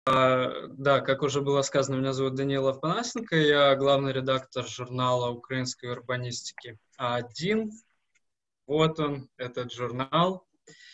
Да, как уже было сказано, меня зовут Даниил Афанасенко, я главный редактор журнала украинской урбанистики А1. Вот он, этот журнал.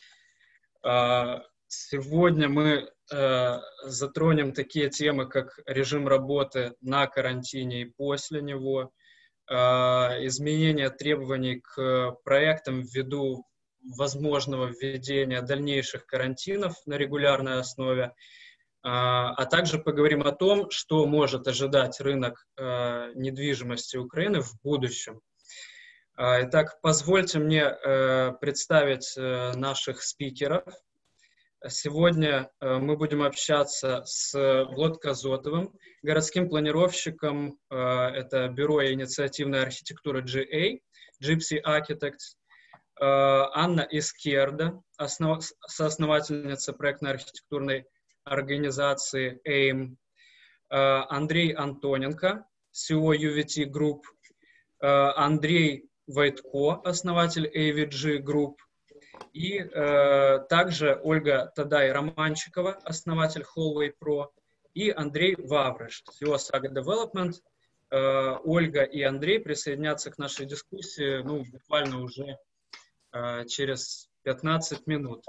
Сегодня мы затронем такие темы, как режим работы на карантине и после него, изменение требований к проектам ввиду возможного введения дальнейших карантинов на регулярной основе, а также поговорим о том, что может ожидать рынок недвижимости Украины в будущем. Итак, позвольте мне представить наших спикеров. Сегодня мы будем общаться с Владом Казотовым, городским планировщиком, это бюро инициативной архитектуры GA, Gypsy Architects, Анна Искерда, соосновательница проектно-архитектурной организации AIM, Андрей Антоненко, CEO UVT Group, Андрей Войтко, основатель AVG Group, и также Ольга Тадай-Романчикова, основатель Hallway Pro, и Андрей Ваврыш, CEO Saga Development. Ольга и Андрей присоединятся к нашей дискуссии буквально уже через 15 минут.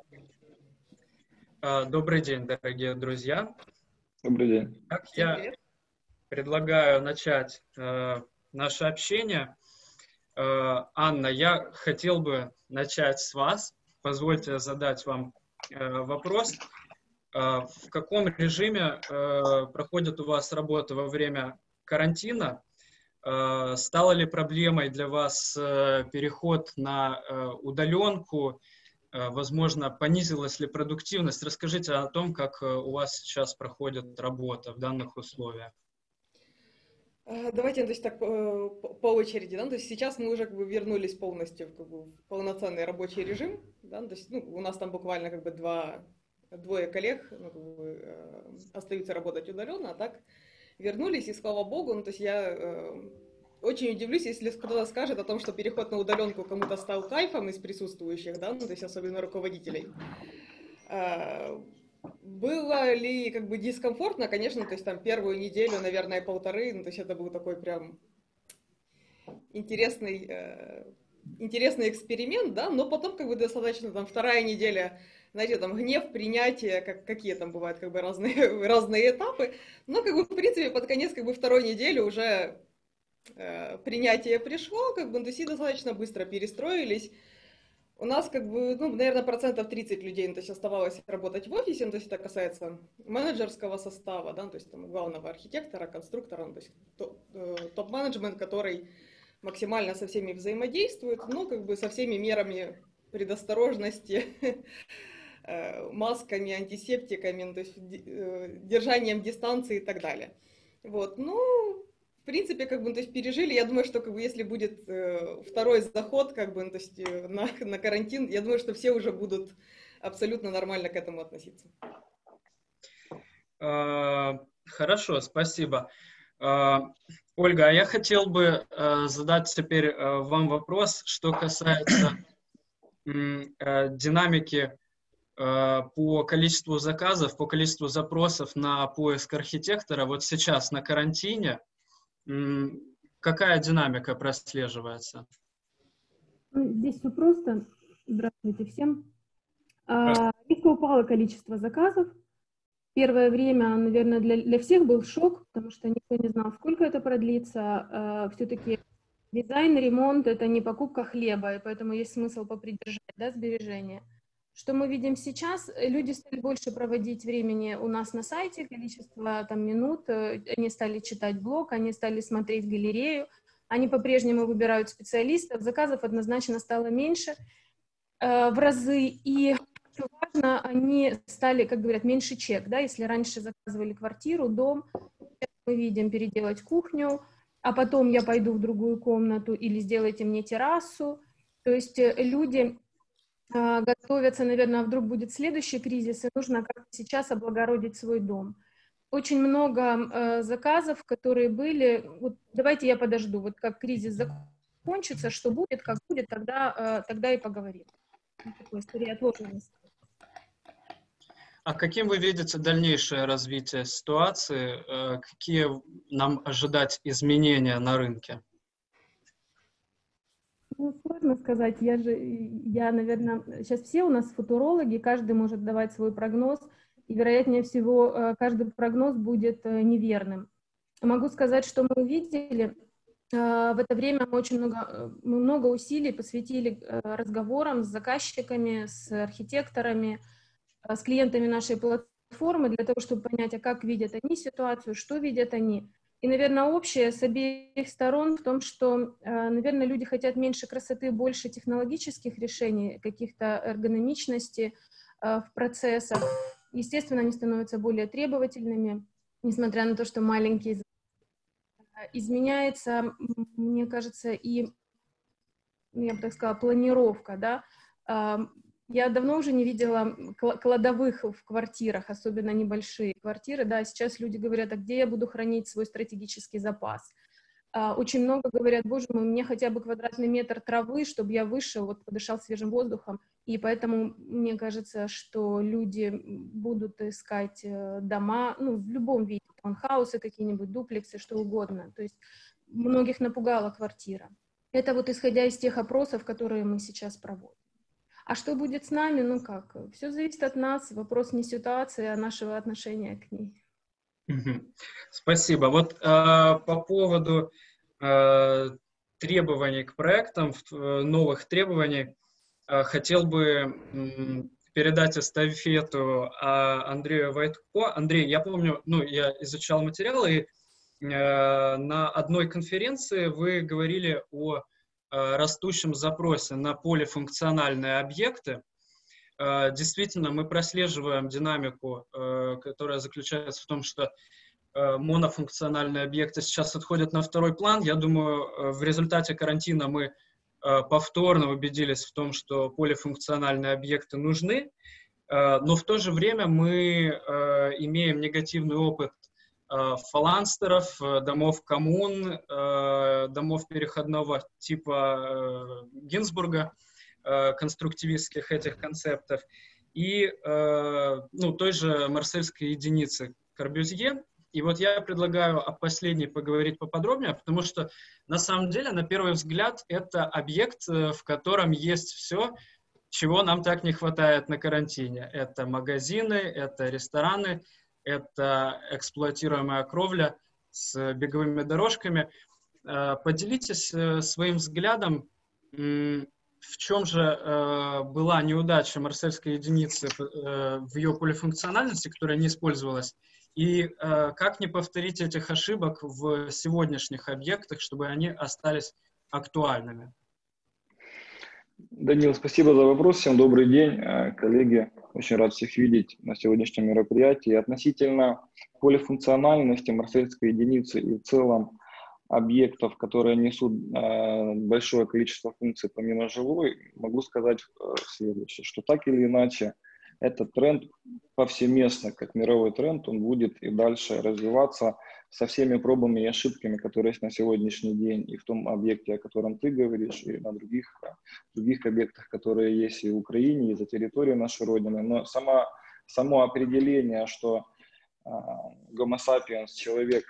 Добрый день, дорогие друзья. Добрый день. Я предлагаю начать наше общение. Анна, я хотел бы начать с вас. Позвольте задать вам вопрос. В каком режиме проходит у вас работа во время карантина? Стало ли проблемой для вас переход на удаленку? Возможно, понизилась ли продуктивность? Расскажите о том, как у вас сейчас проходит работа в данных условиях. Давайте, то есть так по очереди, да, то есть сейчас мы уже вернулись полностью в полноценный рабочий режим, да, то есть у нас там буквально двое коллег остаются работать удаленно, а так вернулись, и слава богу, то есть я очень удивлюсь, если кто-то скажет о том, что переход на удаленку кому-то стал кайфом из присутствующих, да, то есть особенно руководителей. Было ли дискомфортно? Конечно, то есть там первую неделю, наверное, полторы, то есть это был такой прям интересный эксперимент, да, но потом достаточно там вторая неделя, знаете, там гнев, принятие, какие там бывают разные этапы, но в принципе под конец второй недели уже принятие пришло, то есть и достаточно быстро перестроились. У нас, наверное, 30% людей, то есть оставалось работать в офисе, то есть это касается менеджерского состава, да, то есть там главного архитектора, конструктора, то есть топ-менеджмент, который максимально со всеми взаимодействует, но со всеми мерами предосторожности, масками, антисептиками, то есть держанием дистанции и так далее. Вот, в принципе, то есть пережили. Я думаю, что если будет второй заход, то есть на карантин, я думаю, что все уже будут абсолютно нормально к этому относиться. Хорошо, спасибо. Ольга, а я хотел бы задать теперь вам вопрос, что касается динамики по количеству заказов, по количеству запросов на поиск архитектора. Вот сейчас на карантине какая динамика прослеживается? Здесь все просто. Здравствуйте всем. Резко упало количество заказов. Первое время, наверное, для всех был шок, потому что никто не знал, сколько это продлится. Все-таки дизайн, ремонт — это не покупка хлеба, и поэтому есть смысл попридержать, да, сбережения. Что мы видим сейчас? Люди стали больше проводить времени у нас на сайте, количество минут, они стали читать блог, они стали смотреть галерею, они по-прежнему выбирают специалистов, заказов однозначно стало меньше в разы, и что важно, они стали, как говорят, меньше чек, да, если раньше заказывали квартиру, дом, мы видим переделать кухню, а потом я пойду в другую комнату или сделайте мне террасу, то есть люди готовятся, наверное, вдруг будет следующий кризис, и нужно как-то сейчас облагородить свой дом. Очень много заказов, которые были, вот давайте я подожду, вот как кризис закончится, что будет, как будет, тогда и поговорим. Такой скорее отложенность. А каким вы видите дальнейшее развитие ситуации? Какие нам ожидать изменения на рынке? Ну, сложно сказать. Я, наверное, сейчас все у нас футурологи, каждый может давать свой прогноз, и, вероятнее всего, каждый прогноз будет неверным. Могу сказать, что мы увидели. В это время мы много усилий посвятили разговорам с заказчиками, с архитекторами, с клиентами нашей платформы для того, чтобы понять, а как видят они ситуацию, что видят они. И, наверное, общее с обеих сторон в том, что, наверное, люди хотят меньше красоты, больше технологических решений, каких-то эргономичности в процессах. Естественно, они становятся более требовательными, несмотря на то, что маленькие. Изменяется, мне кажется, и, я бы так сказала, планировка, да. Я давно уже не видела кладовых в квартирах, особенно небольшие квартиры, да, сейчас люди говорят, а где я буду хранить свой стратегический запас? Очень много говорят, боже мой, мне хотя бы квадратный метр травы, чтобы я вышел, вот подышал свежим воздухом, и поэтому мне кажется, что люди будут искать дома, ну, в любом виде, таунхаусы какие-нибудь, дуплексы, что угодно, то есть многих напугала квартира. Это вот исходя из тех опросов, которые мы сейчас проводим. А что будет с нами? Ну как? Все зависит от нас. Вопрос не ситуации, а нашего отношения к ней. Спасибо. Вот по поводу требований к проектам, новых требований, хотел бы передать эстафету Андрею Войтко. Андрей, я помню, ну, я изучал материалы, и на одной конференции вы говорили о растущем запросе на полифункциональные объекты. Действительно, мы прослеживаем динамику, которая заключается в том, что монофункциональные объекты сейчас отходят на второй план. Я думаю, в результате карантина мы повторно убедились в том, что полифункциональные объекты нужны, но в то же время мы имеем негативный опыт фаланстеров, домов коммун, домов переходного типа Гинзбурга, конструктивистских этих концептов, и ну, той же марсельской единицы Корбюзье. И вот я предлагаю о последней поговорить поподробнее, потому что на самом деле, на первый взгляд, это объект, в котором есть все, чего нам так не хватает на карантине. Это магазины, это рестораны, это эксплуатируемая кровля с беговыми дорожками. Поделитесь своим взглядом, в чем же была неудача марсельской единицы в ее полифункциональности, которая не использовалась, и как не повторить этих ошибок в сегодняшних объектах, чтобы они остались актуальными? Данил, спасибо за вопрос. Всем добрый день, коллеги. Очень рад всех видеть на сегодняшнем мероприятии. Относительно полифункциональности марсельской единицы и в целом объектов, которые несут большое количество функций помимо жилой, могу сказать следующее, что так или иначе этот тренд повсеместно, как мировой тренд, он будет и дальше развиваться со всеми пробами и ошибками, которые есть на сегодняшний день и в том объекте, о котором ты говоришь, и на других объектах, которые есть и в Украине, и за территорией нашей Родины. Но само определение, что Homo sapiens, человек,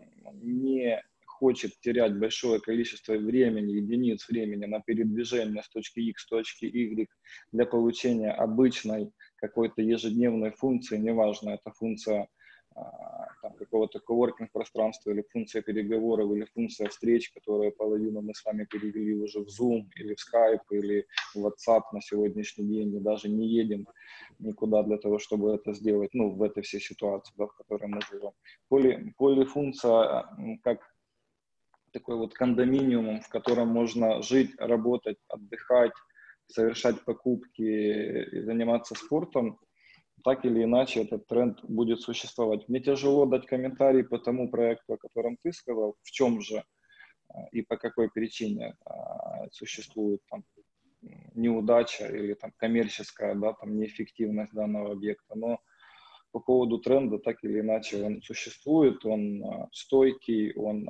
не хочет терять большое количество времени, единиц времени на передвижение с точки X в точке Y для получения обычной какой-то ежедневной функции, неважно, это функция какого-то коворкинг-пространства или функция переговоров, или функция встреч, которые половину мы с вами перевели уже в Zoom, или в Skype, или в WhatsApp на сегодняшний день, и даже не едем никуда для того, чтобы это сделать, ну, в этой всей ситуации, да, в которой мы живем. Полифункция как такой вот кондоминиум, в котором можно жить, работать, отдыхать, совершать покупки и заниматься спортом, так или иначе этот тренд будет существовать. Мне тяжело дать комментарий по тому проекту, о котором ты сказал, в чем же и по какой причине существует там неудача или там коммерческая, да, там неэффективность данного объекта. Но по поводу тренда, так или иначе, он существует, он стойкий, он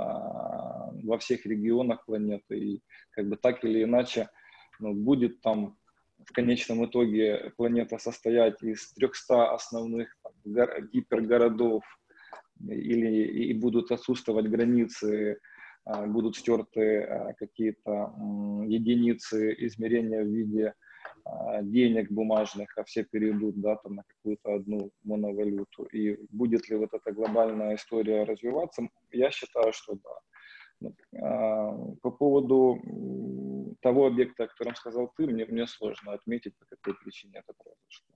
во всех регионах планеты, и как бы так или иначе, ну, будет там в конечном итоге планета состоять из 300 основных гипергородов, и будут отсутствовать границы, будут стерты какие-то единицы измерения в виде денег бумажных, а все перейдут, да, там, на какую-то одну моновалюту. И будет ли вот эта глобальная история развиваться? Я считаю, что да. По поводу того объекта, о котором сказал ты, мне сложно отметить, по какой причине это произошло.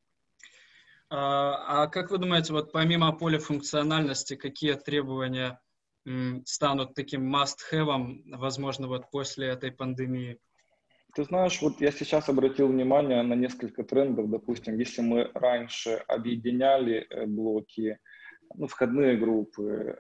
А как вы думаете, вот помимо полифункциональности, какие требования станут таким must-have, возможно, вот после этой пандемии? Ты знаешь, вот я сейчас обратил внимание на несколько трендов. Допустим, если мы раньше объединяли блоки, входные группы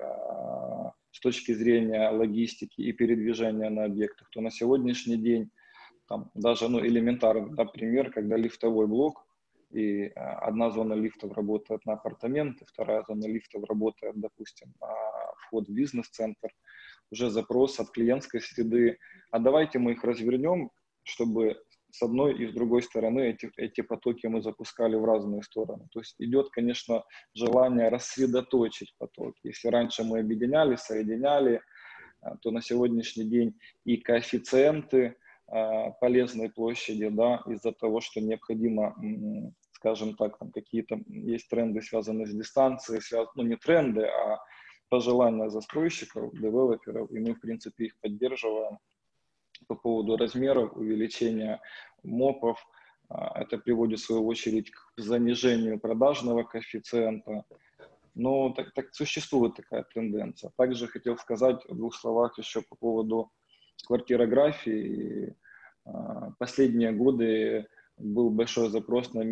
с точки зрения логистики и передвижения на объектах, то на сегодняшний день там, даже элементарный, да, пример, когда лифтовой блок, и одна зона лифтов работает на апартаменты, вторая зона лифтов работает, допустим, на вход в бизнес-центр, уже запрос от клиентской среды, а давайте мы их развернем, чтобы с одной и с другой стороны эти потоки мы запускали в разные стороны. То есть идет, конечно, желание рассредоточить потоки. Если раньше мы объединяли, соединяли, то на сегодняшний день и коэффициенты полезной площади, да, из-за того, что необходимо, скажем так, там какие-то есть тренды, связанные с дистанцией, не тренды, а пожелания застройщиков, девелоперов, и мы, в принципе, их поддерживаем по поводу размеров, увеличения МОПов. Это приводит, в свою очередь, к занижению продажного коэффициента. Но так существует такая тенденция. Также хотел сказать в двух словах еще по поводу квартирографии. Последние годы был большой запрос на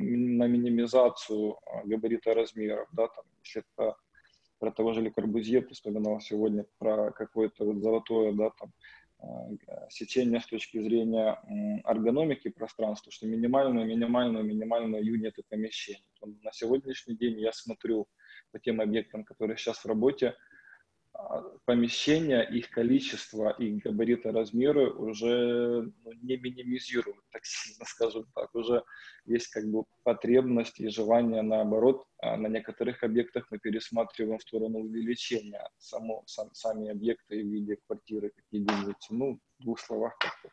минимизацию габарита размеров. Да, там, если это про того же Ле Корбюзье, ты вспоминал сегодня про какое-то вот золотое, да, там, сечение с точки зрения эргономики пространства, что минимальные юниты помещений. На сегодняшний день я смотрю по тем объектам, которые сейчас в работе, помещения, их количество и габариты, размеры уже не минимизируют, так сильно, скажем так. Уже есть как бы потребность и желание, наоборот, на некоторых объектах мы пересматриваем в сторону увеличения сами объекты в виде квартиры, как единицы. В двух словах как-то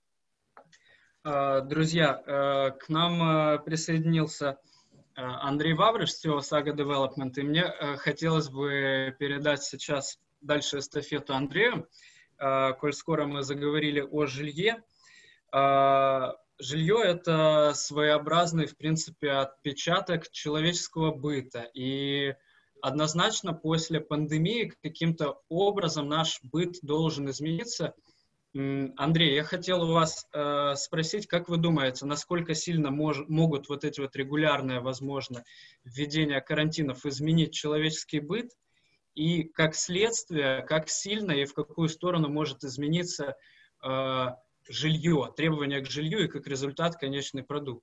так. Друзья, к нам присоединился Андрей Ваврыш, CEO Saga Development, и мне хотелось бы передать сейчас дальше эстафету Андрею, коль скоро мы заговорили о жилье. Жилье — это своеобразный, в принципе, отпечаток человеческого быта, и однозначно после пандемии каким-то образом наш быт должен измениться. Андрей, я хотел у вас спросить, как вы думаете, насколько сильно могут вот эти вот регулярные, возможно, введения карантинов изменить человеческий быт, и как следствие, как сильно и в какую сторону может измениться жилье, требования к жилью и как результат конечный продукт?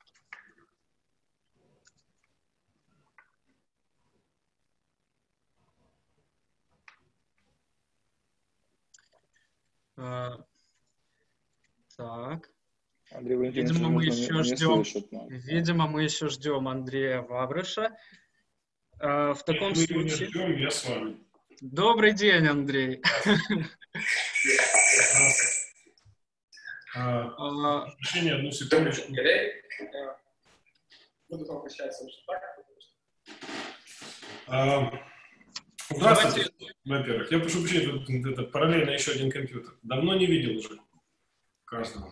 Так. Андрей Валентинович, Видимо, мы еще ждем Андрея Ваврыша. В таком случае... Ждем, я с вами. Добрый день, Андрей. Прощение, одну секундочку. Буду возвращаться уже так. Здравствуйте, во-первых. Я прошу прощения, это параллельно еще один компьютер. Давно не видел уже каждого.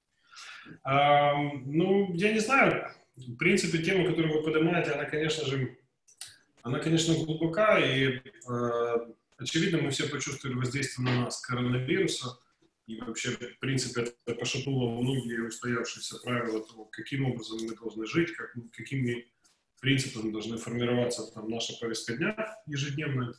Я не знаю. В принципе, тема, которую вы поднимаете, она, конечно, глубока, и, очевидно, мы все почувствовали воздействие на нас коронавируса, и вообще, в принципе, это пошатнуло многие устоявшиеся правила того, каким образом мы должны жить, какими принципами должны формироваться там наша повестка дня ежедневная.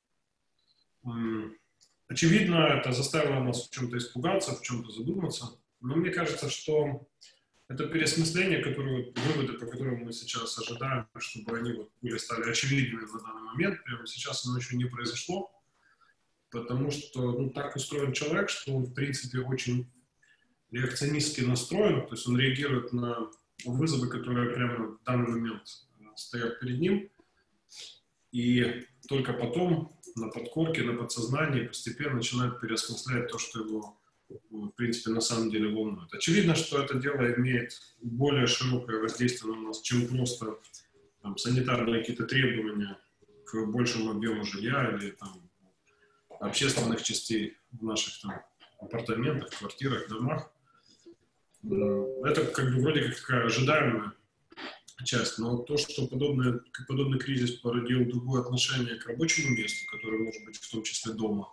Очевидно, это заставило нас в чем-то испугаться, в чем-то задуматься, но мне кажется, что это переосмысление, выводы, по которым мы сейчас ожидаем, чтобы они стали очевидными на данный момент, прямо сейчас оно еще не произошло, потому что так устроен человек, что он, в принципе, очень реакционистски настроен, то есть он реагирует на вызовы, которые прямо в данный момент стоят перед ним, и только потом на подкорке, на подсознании постепенно начинает переосмыслять то, что его, в принципе, на самом деле волнует. Очевидно, что это дело имеет более широкое воздействие на нас, чем просто там, санитарные какие-то требования к большему объему жилья или там, общественных частей в наших там, апартаментах, квартирах, домах. Это как бы вроде как такая ожидаемая часть, но то, что подобный кризис породил другое отношение к рабочему месту, которое может быть в том числе дома,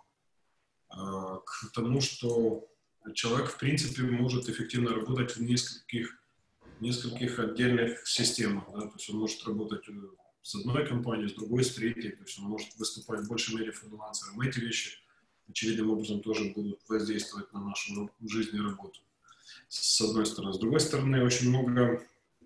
к тому, что человек в принципе может эффективно работать в нескольких отдельных системах, да? То есть он может работать с одной компанией, с другой, с третьей, то есть он может выступать в большей мере фрилансером. Эти вещи очевидным образом тоже будут воздействовать на нашу жизнь и работу. С одной стороны. С другой стороны, очень много,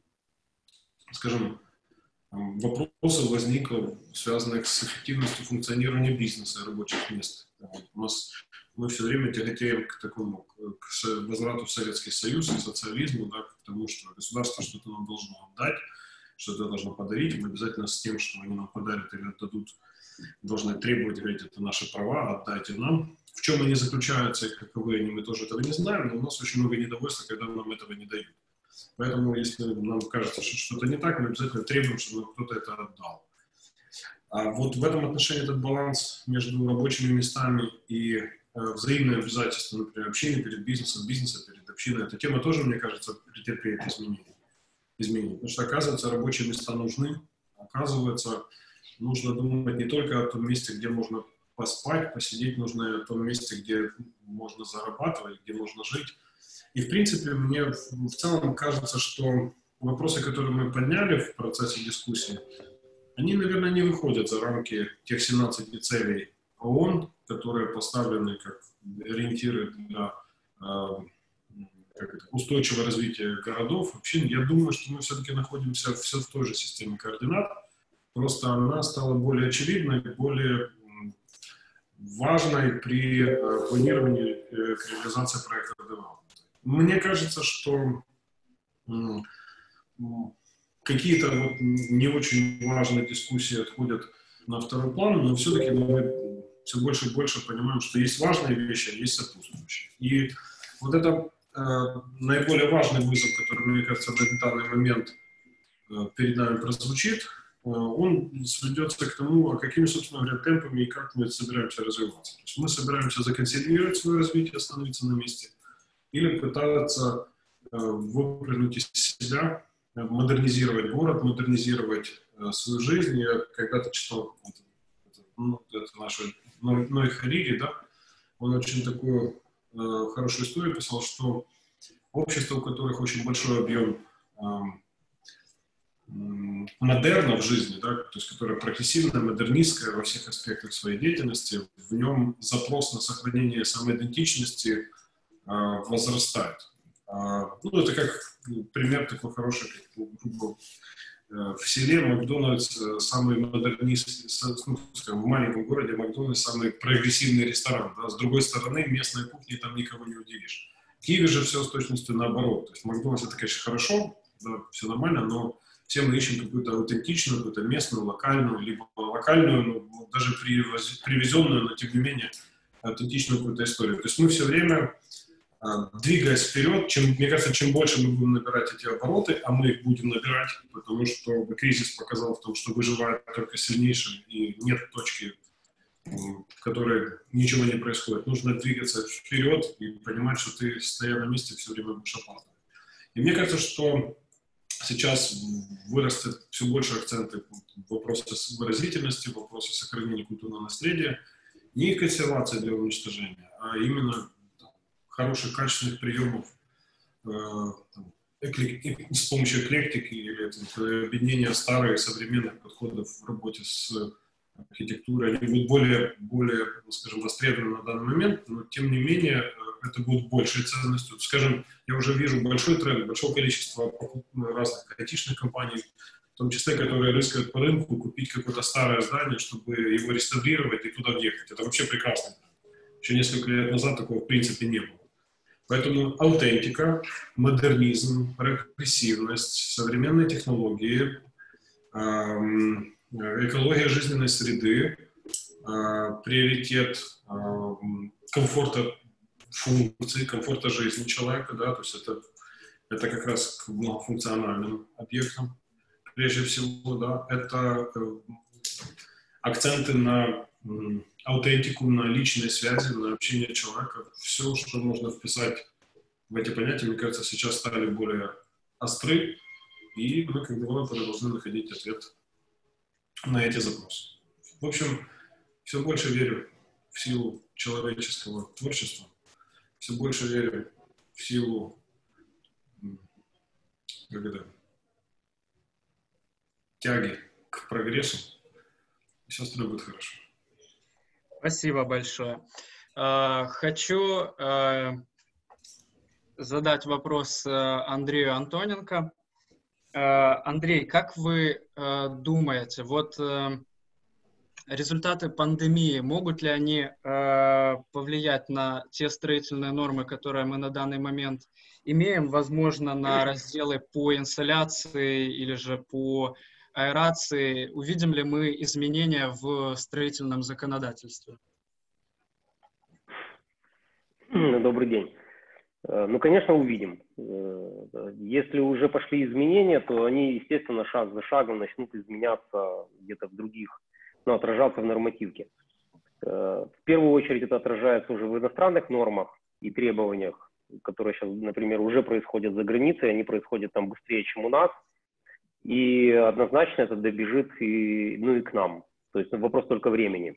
скажем, вопросов возникло, связанных с эффективностью функционирования бизнеса и рабочих мест. Мы все время тяготеем к такому, к возврату в Советский Союз и социализму, да, к тому, что государство что-то нам должно отдать, что-то должно подарить, мы обязательно с тем, что они нам подарят или отдадут, должны требовать, говорить, это наши права, отдайте нам. В чем они заключаются и каковы они, мы тоже этого не знаем, но у нас очень много недовольства, когда нам этого не дают. Поэтому, если нам кажется, что что-то не так, мы обязательно требуем, чтобы кто-то это отдал. А вот в этом отношении этот баланс между рабочими местами и взаимные обязательства, например, общение перед бизнесом, бизнеса перед общиной, эта тема тоже, мне кажется, претерпеет изменений. Потому что, оказывается, рабочие места нужны, оказывается, нужно думать не только о том месте, где можно поспать, посидеть, нужно и о том месте, где можно зарабатывать, где можно жить. И, в принципе, мне в целом кажется, что вопросы, которые мы подняли в процессе дискуссии, они, наверное, не выходят за рамки тех 17 целей ООН, которые поставлены как ориентиры для устойчивого развития городов. Вообще, я думаю, что мы все-таки находимся все в той же системе координат, просто она стала более очевидной, более важной при планировании к реализации проекта девелопмента. Мне кажется, что какие-то вот не очень важные дискуссии отходят на второй план, но все-таки мы все больше и больше понимаем, что есть важные вещи, а есть сопутствующие. И вот это наиболее важный вызов, который, мне кажется, в данный момент перед нами прозвучит, он сведется к тому, а какими, собственно говоря, темпами и как мы собираемся развиваться. То есть мы собираемся законсервировать свое развитие, остановиться на месте, или пытаться выпрыгнуть из себя, модернизировать город, модернизировать свою жизнь. Я когда-то читал это наш Ной Харири, да, он очень такую хорошую историю писал, что общества, у которых очень большой объем модерна в жизни, да, то есть которое прогрессивное, модернистское во всех аспектах своей деятельности, в нем запрос на сохранение самоидентичности возрастает. Ну, это как пример такой хороший, как в селе Макдональдс самый модернистский, ну, скажем, в маленьком городе Макдональдс самый прогрессивный ресторан. Да? С другой стороны, местной кухни там никого не удивишь. В Киеве же все с точностью наоборот. То есть Макдональдс это, конечно, хорошо, да, все нормально, но все мы ищем какую-то аутентичную, какую-то местную, локальную, либо локальную, ну, даже привезенную, но тем не менее аутентичную какую-то историю. То есть мы все время, двигаясь вперед, мне кажется, чем больше мы будем набирать эти обороты, а мы их будем набирать, потому что кризис показал в том, что выживает только сильнейший, и нет точки, в которой ничего не происходит. Нужно двигаться вперед и понимать, что ты, стоя на месте, все время будешь опаздывать. И мне кажется, что сейчас вырастет все больше акценты в вопросе выразительности, в вопросе сохранения культурного наследия, не консервации для уничтожения, а именно хороших, качественных приемов с помощью эклектики или объединения старых и современных подходов в работе с архитектурой. Они будут более, скажем, востребованы на данный момент, но тем не менее это будет большей ценностью. Скажем, я уже вижу большой тренд, большое количество разных айтишных компаний, в том числе, которые рыскают по рынку, купить какое-то старое здание, чтобы его реставрировать и туда въехать. Это вообще прекрасно. Еще несколько лет назад такого в принципе не было. Поэтому аутентика, модернизм, прогрессивность, современные технологии, экология жизненной среды, приоритет комфорта функций, комфорта жизни человека, да, то есть это как раз к многофункциональным объектам, прежде всего, да, это акценты на аутентику, на личные связи, на общение человека. Все, что можно вписать в эти понятия, мне кажется, сейчас стали более остры, и мы, как девелоперы, должны находить ответ на эти запросы. В общем, все больше верю в силу человеческого творчества, все больше верю в силу тяги к прогрессу, и все остальное будет хорошо. Спасибо большое. Хочу задать вопрос Андрею Антоненко. Андрей, как вы думаете, вот результаты пандемии, могут ли они повлиять на те строительные нормы, которые мы на данный момент имеем, возможно, на разделы по инсоляции или же по аэрации? Увидим ли мы изменения в строительном законодательстве? Добрый день. Ну, конечно, увидим. Если уже пошли изменения, то они, естественно, шаг за шагом начнут изменяться где-то в других, ну, отражаться в нормативке. В первую очередь это отражается уже в иностранных нормах и требованиях, которые сейчас, например, уже происходят за границей, они происходят там быстрее, чем у нас, и однозначно это добежит и к нам. То есть вопрос только времени.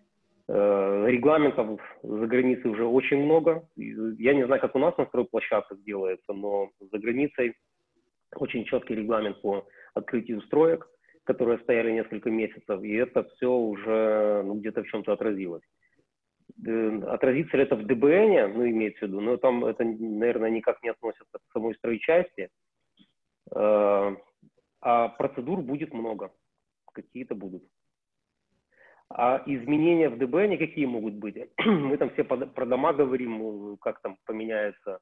Регламентов за границей уже очень много. Я не знаю, как у нас на стройплощадках делается, но за границей очень четкий регламент по открытию строек, которые стояли несколько месяцев, и это все уже где-то в чем-то отразилось. Отразится ли это в ДБН, ну, имеется в виду, но там это, наверное, никак не относится к самой стройчасти, а процедур будет много, какие-то будут. А изменения в ДБН какие могут быть? Мы там все про дома говорим, как там поменяется,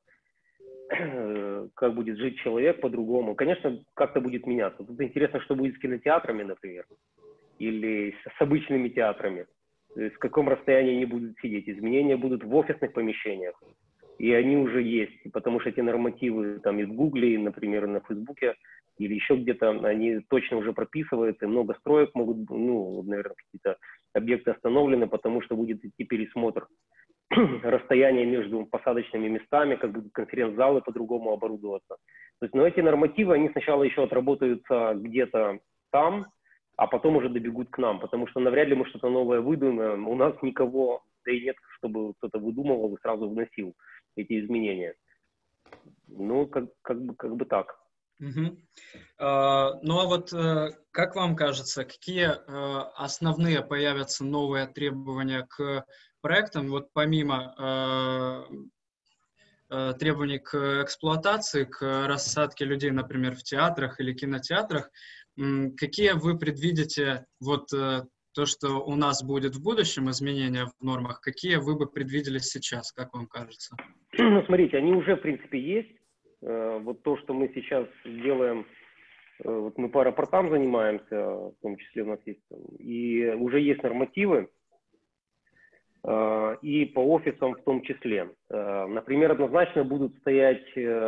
как будет жить человек по-другому. Конечно, как-то будет меняться. Тут интересно, что будет с кинотеатрами, например, или с обычными театрами. То есть в каком расстоянии они будут сидеть. Изменения будут в офисных помещениях. И они уже есть, потому что эти нормативы там и в Гугле, например, и на Фейсбуке, или еще где-то, они точно уже прописываются, и много строек могут, ну, наверное, какие-то объекты остановлены, потому что будет идти пересмотр расстояния между посадочными местами, как будут конференц-залы по-другому оборудоваться. То есть, но эти нормативы, они сначала еще отработаются где-то там, а потом уже добегут к нам, потому что навряд ли мы что-то новое выдумаем. У нас никого, да и нет, чтобы кто-то выдумывал и сразу вносил эти изменения. Ну, как бы так. Ну а вот как вам кажется, какие основные появятся новые требования к проектам, вот помимо требований к эксплуатации, к рассадке людей, например, в театрах или кинотеатрах, какие вы предвидите, вот то, что у нас будет в будущем, изменения в нормах, какие вы бы предвидели сейчас, как вам кажется? Ну, смотрите, они уже, в принципе, есть. Вот то, что мы сейчас делаем, вот мы по аэропортам занимаемся, в том числе у нас есть, и уже есть нормативы, и по офисам в том числе. Например, однозначно будут стоять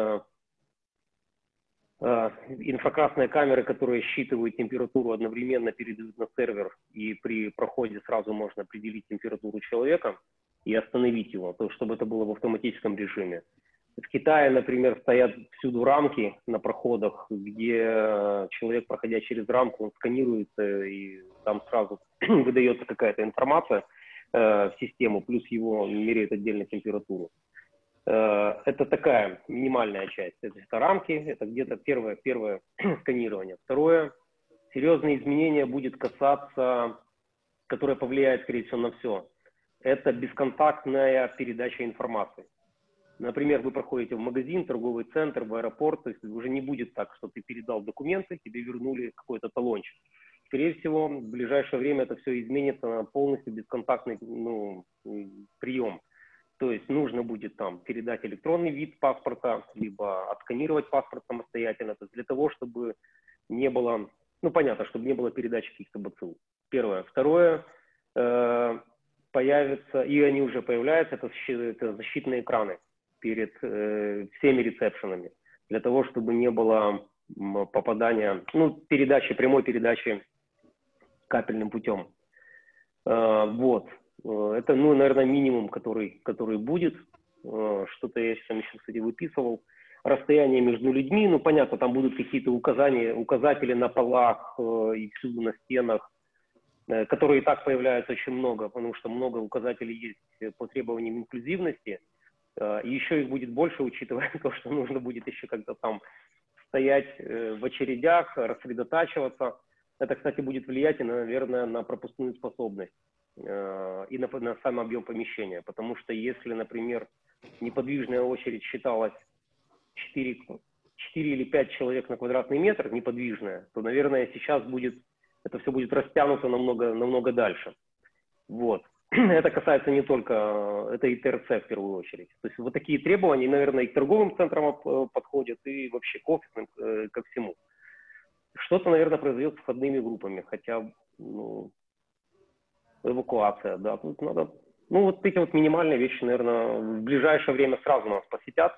инфракрасные камеры, которые считывают температуру, одновременно передают на сервер, и при проходе сразу можно определить температуру человека и остановить его, чтобы это было в автоматическом режиме. В Китае, например, стоят всюду рамки на проходах, где человек, проходя через рамку, он сканируется, и там сразу выдается какая-то информация в систему, плюс его меряет отдельно температуру. Это такая минимальная часть. Это рамки, это где-то первое сканирование. Второе, серьезные изменения будет касаться, которое повлияет, скорее всего, на все. Это бесконтактная передача информации. Например, вы проходите в магазин, торговый центр, в аэропорт, то есть уже не будет так, что ты передал документы, тебе вернули какой-то талончик. Скорее всего, в ближайшее время это все изменится на полностью бесконтактный прием. То есть нужно будет там передать электронный вид паспорта, либо отсканировать паспорт самостоятельно, то есть для того, чтобы не было, ну понятно, чтобы не было передачи каких-то БЦУ. Первое. Второе, появятся, и они уже появляются, это защитные экраны перед всеми ресепшенами, для того, чтобы не было попадания, ну, передачи, прямой передачи капельным путем. Вот. Это, ну, наверное, минимум, который будет. Что-то я там еще, кстати, выписывал. Расстояние между людьми, ну, понятно, там будут какие-то указатели на полах и всюду на стенах, которые и так появляются очень много, потому что много указателей есть по требованиям инклюзивности. И еще их будет больше, учитывая то, что нужно будет еще как-то там стоять в очередях, рассредотачиваться. Это, кстати, будет влиять, наверное, на пропускную способность и на сам объем помещения. Потому что если, например, неподвижная очередь считалась 4 или 5 человек на квадратный метр, неподвижная, то, наверное, сейчас это все будет растянуто намного дальше. Вот. Это касается не только, это и ТРЦ в первую очередь. То есть вот такие требования, наверное, и к торговым центрам подходят, и вообще к офисным, ко всему. Что-то, наверное, произойдет с входными группами, хотя, ну, эвакуация, да, тут надо, ну, вот эти вот минимальные вещи, наверное, в ближайшее время сразу нас посетят.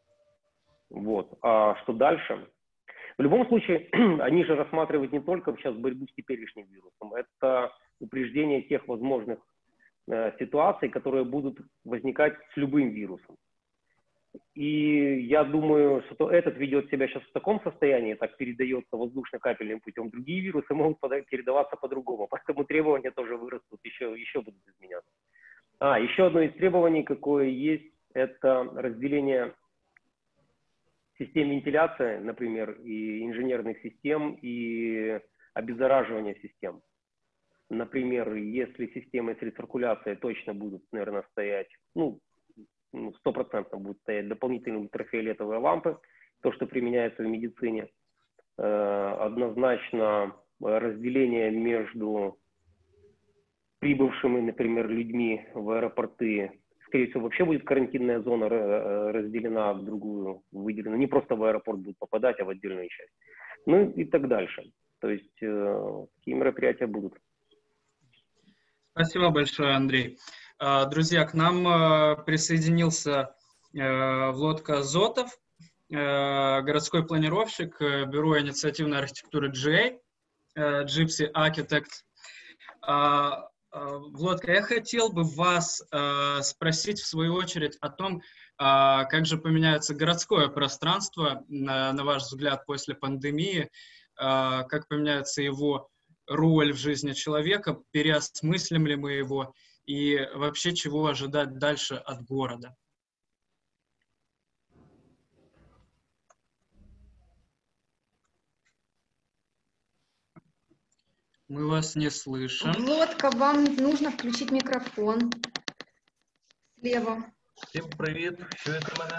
Вот. А что дальше? В любом случае, они же рассматривают не только сейчас борьбу с теперешним вирусом, это упреждение тех возможных ситуаций, которые будут возникать с любым вирусом. И я думаю, что этот ведет себя сейчас в таком состоянии, так передается воздушно-капельным путем, другие вирусы могут передаваться по-другому, поэтому требования тоже вырастут, еще будут изменяться. Еще одно из требований, какое есть, это разделение систем вентиляции, например, и инженерных систем, и обеззараживания систем. Например, если системы с рециркуляцией точно будут, наверное, стоять, ну, 100% будут стоять дополнительные ультрафиолетовые лампы, то, что применяется в медицине. Однозначно разделение между прибывшими, например, людьми в аэропорты. Скорее всего, вообще будет карантинная зона разделена в другую, выделена. Не просто в аэропорт будут попадать, а в отдельную часть. Ну и так дальше. То есть такие мероприятия будут. Спасибо большое, Андрей. Друзья, к нам присоединился Влодка Зотов, городской планировщик Бюро инициативной архитектуры GA, Gypsy Architects. Влодка, я хотел бы вас спросить, в свою очередь, о том, как же поменяется городское пространство, на ваш взгляд, после пандемии, как поменяется его роль в жизни человека, переосмыслим ли мы его, и вообще чего ожидать дальше от города? Мы вас не слышим. Влодка, вам нужно включить микрофон слева. Всім привіт, чуєте мене?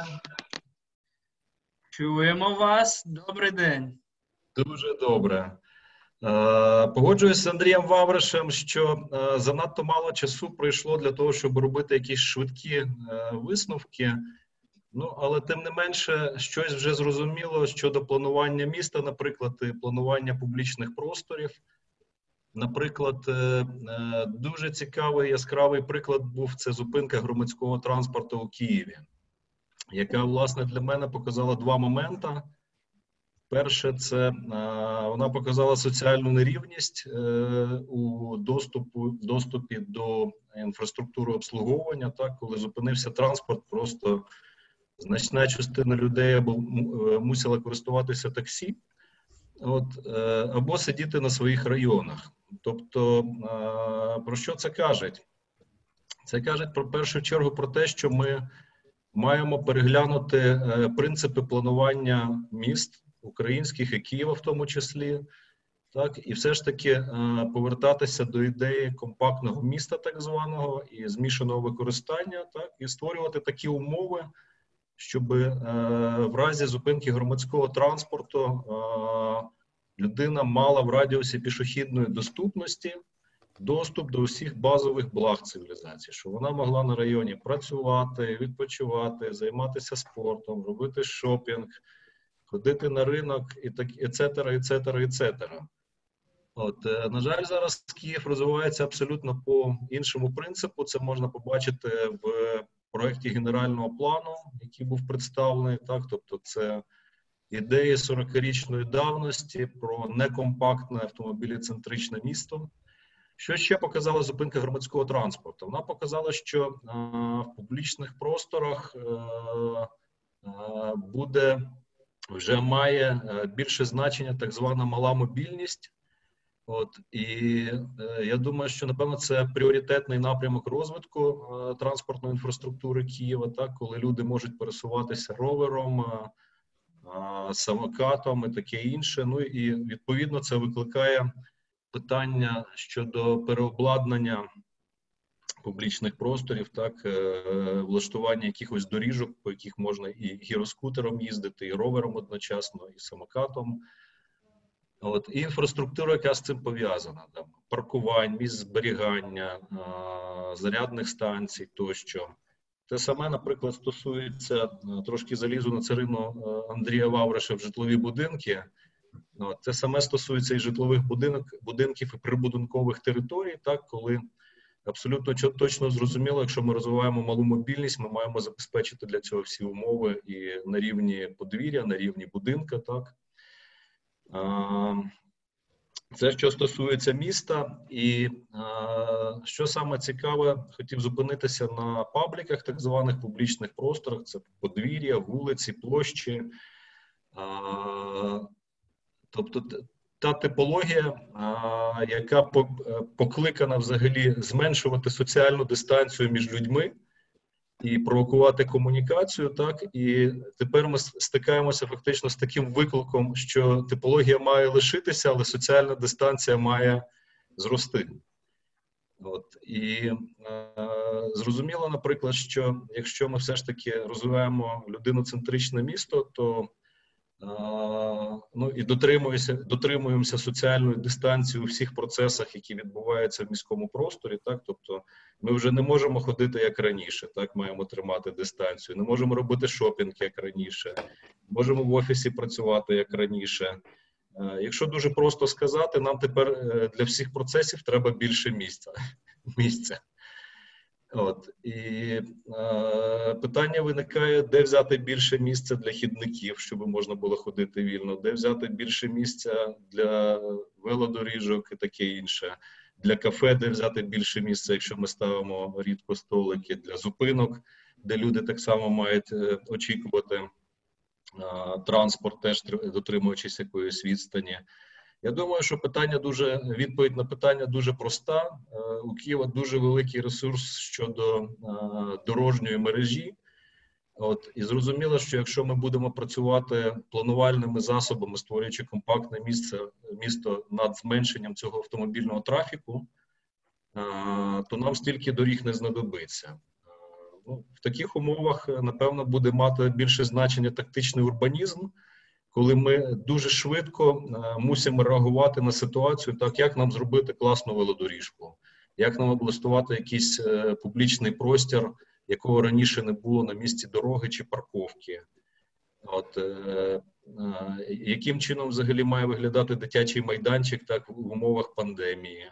Чуємо вас. Добрий день. Дуже добре. Погоджуюсь з Андрієм Вавришем, що занадто мало часу пройшло для того, щоб робити якісь швидкі висновки. Ну, але тим не менше, щось вже зрозуміло щодо планування міста, наприклад, і планування публічних просторів. Наприклад, дуже цікавий, яскравий приклад був – це зупинка громадського транспорту у Києві, яка, власне, для мене показала два моменти. Перше, це вона показала соціальну нерівність у доступі до інфраструктури обслуговування, так, коли зупинився транспорт, просто значна частина людей або мусила користуватися таксі, або сидіти на своїх районах. Тобто, про що це каже? Це каже, в першу чергу, про те, що ми маємо переглянути принципи планування міст, українських і Києва в тому числі, так, і все ж таки повертатися до ідеї компактного міста, так званого, і змішаного використання, так, і створювати такі умови, щоб в разі зупинки громадського транспорту людина мала в радіусі пішохідної доступності доступ до усіх базових благ цивілізації, щоб вона могла на районі працювати, відпочивати, займатися спортом, робити шопінг, ходити на ринок, і так, etc. От, на жаль, зараз Київ розвивається абсолютно по іншому принципу. Це можна побачити в проєкті генерального плану, який був представлений. Так? Тобто це ідеї 40-річної давності про некомпактне автомобіліцентричне місто. Що ще показала зупинка громадського транспорту? Вона показала, що в публічних просторах вже має більше значення так звана мала мобільність. От, і я думаю, що, напевно, це пріоритетний напрямок розвитку транспортної інфраструктури Києва, так, коли люди можуть пересуватися ровером, самокатом і таке інше. Ну і, відповідно, це викликає питання щодо переобладнання публічних просторів, так, влаштування якихось доріжок, по яких можна і гіроскутером їздити, і ровером одночасно, і самокатом. От, і інфраструктура, яка з цим пов'язана, там, паркувань, місць зберігання, зарядних станцій тощо. Те саме, наприклад, стосується, трошки залізу на царину Андрія Вавриша, в житлові будинки. Те саме стосується і житлових будинків і прибудинкових територій, так, коли абсолютно точно зрозуміло, якщо ми розвиваємо малу мобільність, ми маємо забезпечити для цього всі умови і на рівні подвір'я, на рівні будинка, так. Це що стосується міста, і що саме цікаве, хотів зупинитися на пабліках, так званих публічних просторах, це подвір'я, вулиці, площі. Тобто та типологія, яка покликана взагалі зменшувати соціальну дистанцію між людьми і провокувати комунікацію, так, і тепер ми стикаємося фактично з таким викликом, що типологія має лишитися, але соціальна дистанція має зрости. От, і зрозуміло, наприклад, що якщо ми все ж таки розвиваємо людиноцентричне місто, то ну, і дотримуємося соціальної дистанції у всіх процесах, які відбуваються в міському просторі, так, тобто ми вже не можемо ходити як раніше, так, маємо тримати дистанцію, не можемо робити шопінг як раніше, можемо в офісі працювати як раніше. Якщо дуже просто сказати, нам тепер для всіх процесів треба більше місця. От, і питання виникає, де взяти більше місця для хідників, щоб можна було ходити вільно, де взяти більше місця для велодоріжок і таке інше, для кафе, де взяти більше місця, якщо ми ставимо рідко столики, для зупинок, де люди так само мають очікувати транспорт, теж дотримуючись якоїсь відстані. Я думаю, що відповідь на питання дуже проста. У Києва дуже великий ресурс щодо дорожньої мережі. От, і зрозуміло, що якщо ми будемо працювати планувальними засобами, створюючи компактне місто над зменшенням цього автомобільного трафіку, то нам стільки доріг не знадобиться. Ну, в таких умовах, напевно, буде мати більше значення тактичний урбанізм, коли ми дуже швидко мусимо реагувати на ситуацію, так, як нам зробити класну велодоріжку, як нам облаштувати якийсь публічний простір, якого раніше не було на місці дороги чи парковки. От, яким чином взагалі має виглядати дитячий майданчик, так, в умовах пандемії.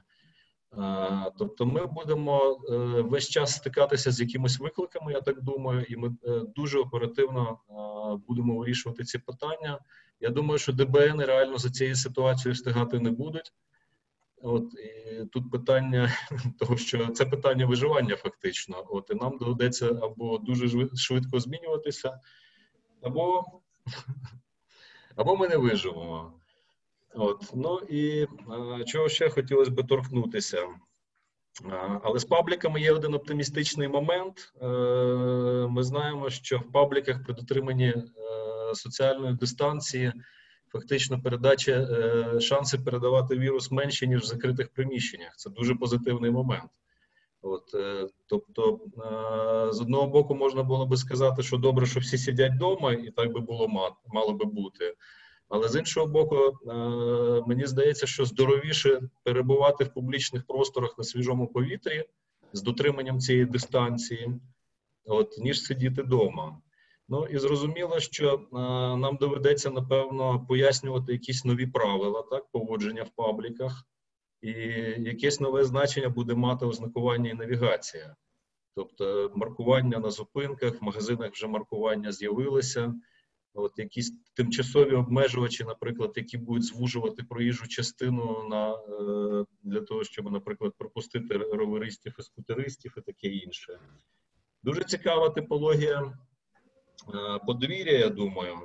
Тобто ми будемо весь час стикатися з якимись викликами, я так думаю, і ми дуже оперативно будемо вирішувати ці питання. Я думаю, що ДБН реально за цією ситуацією встигати не будуть. От, і тут питання того, що це питання виживання фактично. От, і нам доведеться або дуже швидко змінюватися, або ми не виживемо. От, ну і чого ще хотілося б торкнутися. Але з пабліками є один оптимістичний момент. Ми знаємо, що в пабліках при дотриманні соціальної дистанції фактично шанси передавати вірус менші, ніж в закритих приміщеннях. Це дуже позитивний момент. От, тобто, з одного боку, можна було би сказати, що добре, що всі сидять вдома, і так би було мало би бути. Але з іншого боку, мені здається, що здоровіше перебувати в публічних просторах на свіжому повітрі з дотриманням цієї дистанції, ніж сидіти вдома. Ну і зрозуміло, що нам доведеться, напевно, пояснювати якісь нові правила, так, поводження в пабліках, і якесь нове значення буде мати ознакування і навігація. Тобто маркування на зупинках, в магазинах вже маркування з'явилися. Якісь тимчасові обмежувачі, наприклад, які будуть звужувати проїжджу частину для того, щоб, наприклад, пропустити роверистів і скутеристів і таке інше. Дуже цікава типологія подвір'я, я думаю.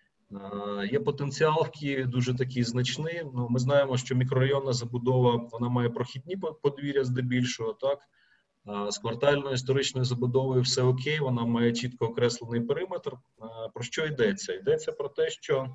Є потенціал в Києві дуже такий значний. Ми знаємо, що мікрорайонна забудова, вона має прохідні подвір'я здебільшого, так? З квартальною історичною забудовою все окей, вона має чітко окреслений периметр. Про що йдеться? Йдеться про те, що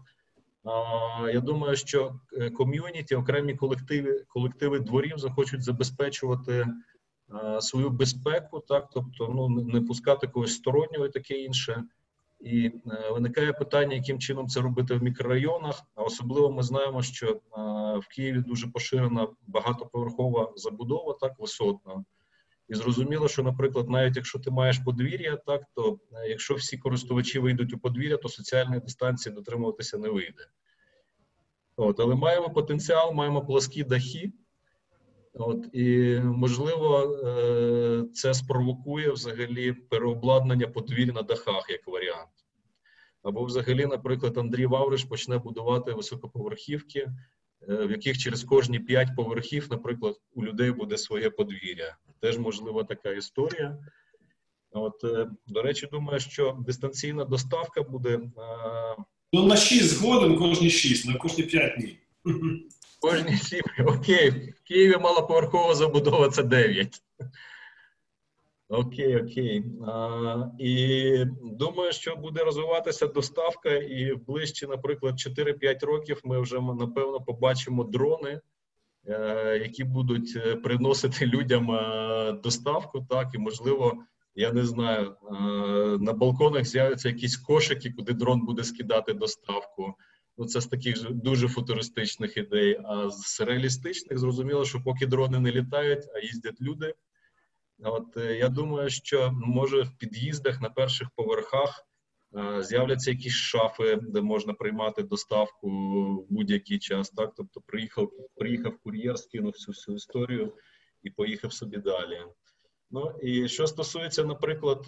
я думаю, що ком'юніті, окремі колективи дворів захочуть забезпечувати свою безпеку, так, тобто не пускати когось стороннього і таке інше. І виникає питання, яким чином це робити в мікрорайонах, а особливо ми знаємо, що в Києві дуже поширена багатоповерхова забудова, так, висотна. І зрозуміло, що, наприклад, навіть якщо ти маєш подвір'я, так, то якщо всі користувачі вийдуть у подвір'я, то соціальної дистанції дотримуватися не вийде. Але маємо потенціал, маємо пласкі дахи, і, можливо, це спровокує взагалі переобладнання подвір'я на дахах, як варіант. Або взагалі, наприклад, Андрій Вавриш почне будувати високоповерхівки, в яких через кожні 5 поверхів, наприклад, у людей буде своє подвір'я. Теж можлива така історія. До речі, думаю, що дистанційна доставка буде... На 6 згоден, кожні 6, на кожні 5 ні. Кожні 7, окей. В Києві малоповерхова забудова – це 9. Окей. І думаю, що буде розвиватися доставка, і в ближчі, наприклад, 4-5 років ми вже, напевно, побачимо дрони, які будуть приносити людям доставку, так, і, можливо, я не знаю, на балконах з'являться якісь кошики, куди дрон буде скидати доставку. Це з таких дуже футуристичних ідей, а з реалістичних зрозуміло, що поки дрони не літають, а їздять люди. Я думаю, що, може, в під'їздах на перших поверхах з'являться якісь шафи, де можна приймати доставку в будь-який час, так? Тобто приїхав кур'єр, скинув всю історію і поїхав собі далі. І що стосується, наприклад,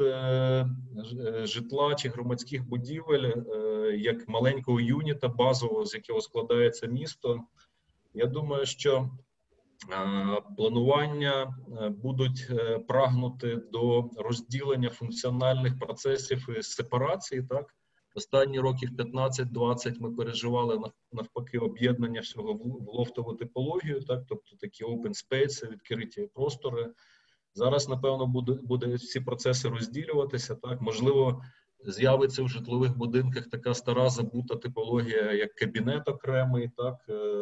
житла чи громадських будівель, як маленького юніта базового, з якого складається місто, я думаю, що планування будуть прагнути до розділення функціональних процесів і сепарації, так? Останні років 15-20 ми переживали навпаки об'єднання всього в лофтову типологію, так? Тобто такі open space, відкриті простори. Зараз, напевно, буде всі процеси розділюватися, так? Можливо, з'явиться в житлових будинках така стара забута типологія, як кабінет окремий, так?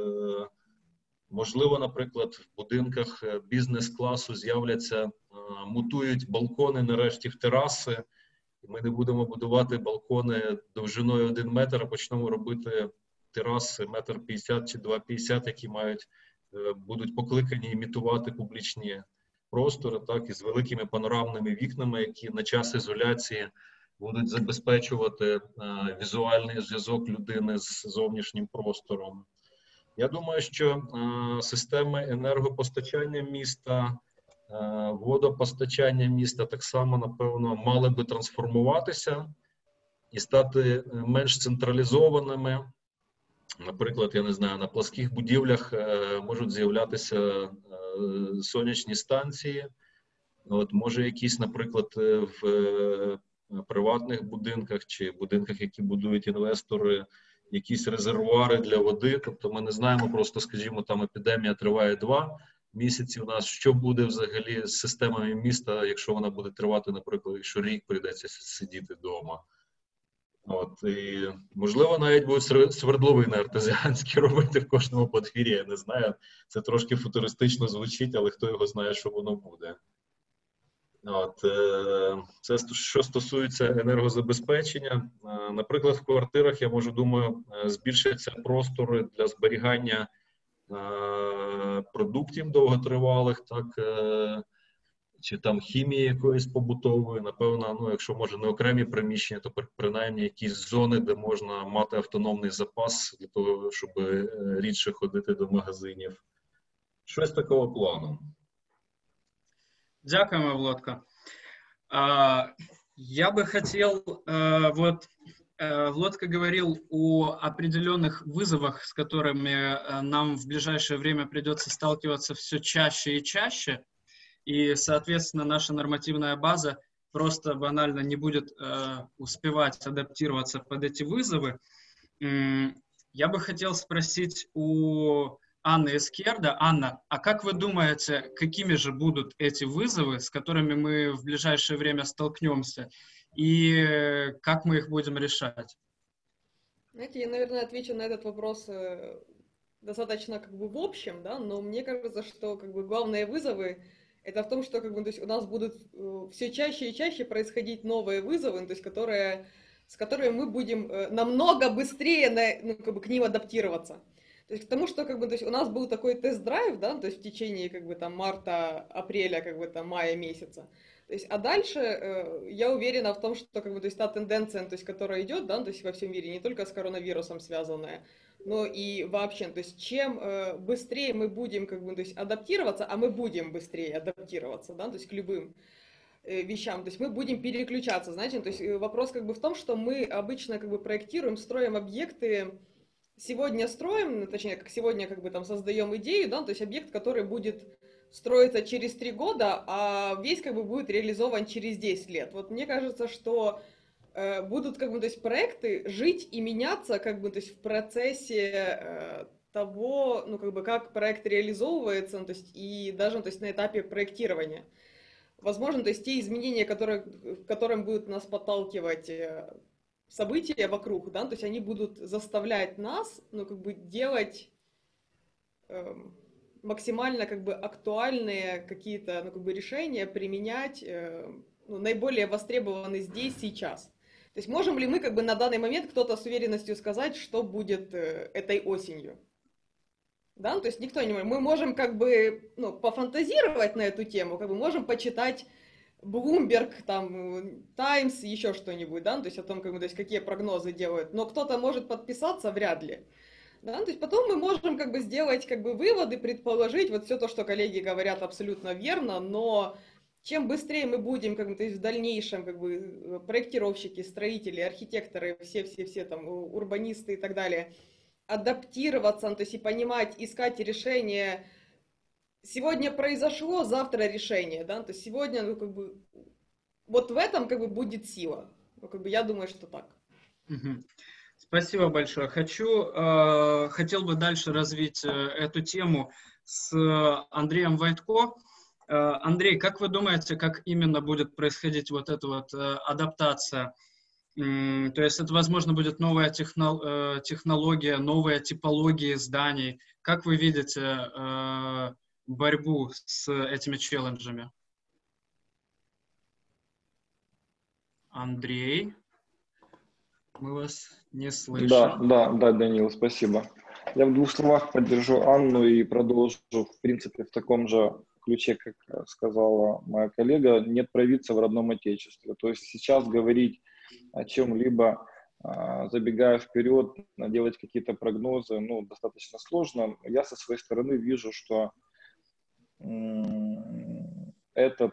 Можливо, наприклад, в будинках бізнес-класу з'являться, мутують балкони нарешті в тераси, і ми не будемо будувати балкони довжиною 1 метр, а почнемо робити тераси 1,50 м чи 2,50 м, які будуть покликані імітувати публічні простори, так, із великими панорамними вікнами, які на час ізоляції будуть забезпечувати візуальний зв'язок людини з зовнішнім простором. Я думаю, що системи енергопостачання міста, водопостачання міста так само, напевно, мали би трансформуватися і стати менш централізованими. Наприклад, я не знаю, на пласких будівлях можуть з'являтися сонячні станції. Може якісь, наприклад, в приватних будинках чи будинках, які будують інвестори, якісь резервуари для води. Тобто ми не знаємо просто, скажімо, там епідемія триває 2 місяці у нас. Що буде взагалі з системами міста, якщо вона буде тривати, наприклад, якщо рік прийдеться сидіти вдома. І, можливо, навіть будуть свердловини артезіанські робити в кожному подвір'ї, я не знаю. Це трошки футуристично звучить, але хто його знає, що воно буде. От, це що стосується енергозабезпечення. Наприклад, в квартирах, я думаю, збільшаться простори для зберігання продуктів довготривалих, так, чи там хімії якоїсь побутової. Напевно, якщо може не окремі приміщення, то принаймні якісь зони, де можна мати автономний запас для того, щоб рідше ходити до магазинів. Щось такого плану. Дякуємо, Володка. Я бы хотел, Володка говорил о определенных вызовах, с которыми нам в ближайшее время придется сталкиваться все чаще и чаще, и, соответственно, наша нормативная база просто банально не будет успевать адаптироваться под эти вызовы. Я бы хотел спросить у Анны Эскерда. Анна, а как вы думаете, какими же будут эти вызовы, с которыми мы в ближайшее время столкнемся, и как мы их будем решать? Знаете, я, наверное, отвечу на этот вопрос достаточно в общем, да, но мне кажется, что главные вызовы это в том, что то есть у нас будут все чаще и чаще происходить новые вызовы, то есть с которыми мы будем намного быстрее к ним адаптироваться. То есть к тому, что то есть у нас был такой тест-драйв, да, то есть в течение марта, апреля, мая месяца. То есть, а дальше я уверена в том, что то есть та тенденция, то есть, которая идет, да, то есть во всем мире, не только с коронавирусом связанная, но и вообще, то есть чем быстрее мы будем то есть адаптироваться, а мы будем быстрее адаптироваться, да, то есть к любым вещам, то есть мы будем переключаться, знаете, то есть вопрос в том, что мы обычно проектируем, строим объекты. Сегодня строим, точнее, как сегодня создаем идею, да, то есть объект, который будет строиться через 3 года, а весь будет реализован через 10 лет. Вот мне кажется, что будут то есть проекты жить и меняться то есть в процессе того, как проект реализовывается, то есть и даже то есть на этапе проектирования. Возможно, то есть те изменения, которым будут нас подталкивать события вокруг, да, то есть они будут заставлять нас, делать максимально актуальные какие-то решения, применять, наиболее востребованные здесь, сейчас. То есть можем ли мы на данный момент кто-то с уверенностью сказать, что будет этой осенью? Да, то есть никто не может. Мы можем пофантазировать на эту тему, можем почитать Bloomberg, Times, еще что-нибудь, да, то есть о том, то есть какие прогнозы делают, но кто-то может подписаться, вряд ли. Да, то есть потом мы можем сделать выводы, предположить, вот все то, что коллеги говорят, абсолютно верно, но чем быстрее мы будем то есть в дальнейшем проектировщики, строители, архитекторы, все урбанисты и так далее, адаптироваться, то есть и понимать, искать решения. Сегодня произошло, завтра решение, да, то есть сегодня, вот в этом будет сила. Я думаю, что так. Спасибо большое. Хотел бы дальше развить эту тему с Андреем Войтко. Андрей, как вы думаете, как именно будет происходить вот эта адаптация? То есть это, возможно, будет новая технология, новая типология зданий. Как вы видите борьбу с этими челленджами? Андрей, мы вас не слышим. Да, Данил, спасибо. Я в 2 словах поддержу Анну и продолжу, в принципе, в таком же ключе, как сказала моя коллега, нет провидца в родном отечестве. То есть сейчас говорить о чем-либо, забегая вперед, делать какие-то прогнозы, достаточно сложно. Я со своей стороны вижу, что этот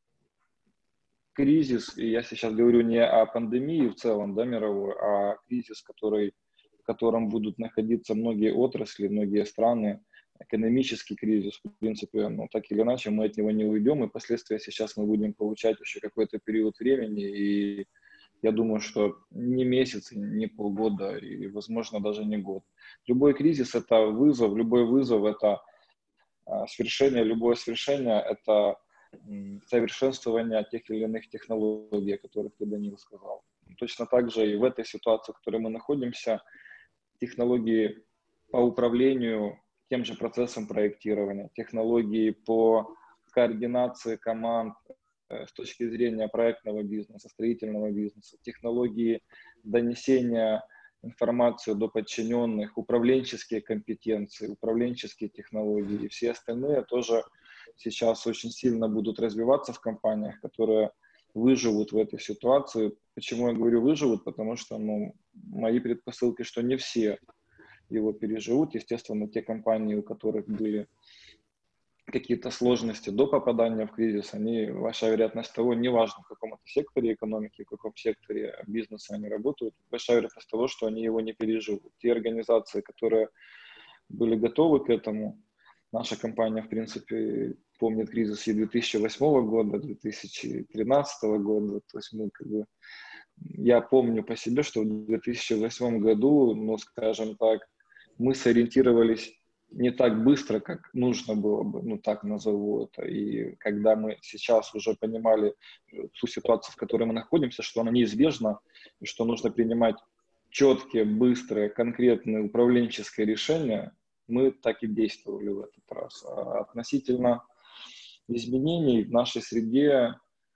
кризис, и я сейчас говорю не о пандемии в целом, да, мировой, а кризис, в котором будут находиться многие отрасли, многие страны, экономический кризис, в принципе, так или иначе мы от него не уйдем, и последствия сейчас мы будем получать еще какой-то период времени, и я думаю, что не месяц, не полгода, и, возможно, даже не год. Любой кризис — это вызов, любой вызов — это свершение, любое свершение — это совершенствование тех или иных технологий, о которых ты, Данил, сказал. Точно так же и в этой ситуации, в которой мы находимся, технологии по управлению тем же процессом проектирования, технологии по координации команд, с точки зрения проектного бизнеса, строительного бизнеса, технологии донесения информации до подчиненных, управленческие компетенции, управленческие технологии и все остальные тоже сейчас очень сильно будут развиваться в компаниях, которые выживут в этой ситуации. Почему я говорю выживут? Потому что мои предпосылки, что не все его переживут. Естественно, те компании, у которых были какие-то сложности до попадания в кризис, большая вероятность того, неважно в каком это секторе экономики, в каком секторе бизнеса они работают, большая вероятность того, что они его не переживут. Те организации, которые были готовы к этому, наша компания, в принципе, помнит кризис и 2008 года, 2013 года, то есть я помню по себе, что в 2008 году, скажем так, мы сориентировались не так быстро, как нужно было бы, так назову это. И когда мы сейчас уже понимали ту ситуацию, в которой мы находимся, что она неизбежна, и что нужно принимать четкие, быстрые, конкретные управленческие решения, мы так и действовали в этот раз. А относительно изменений в нашей среде,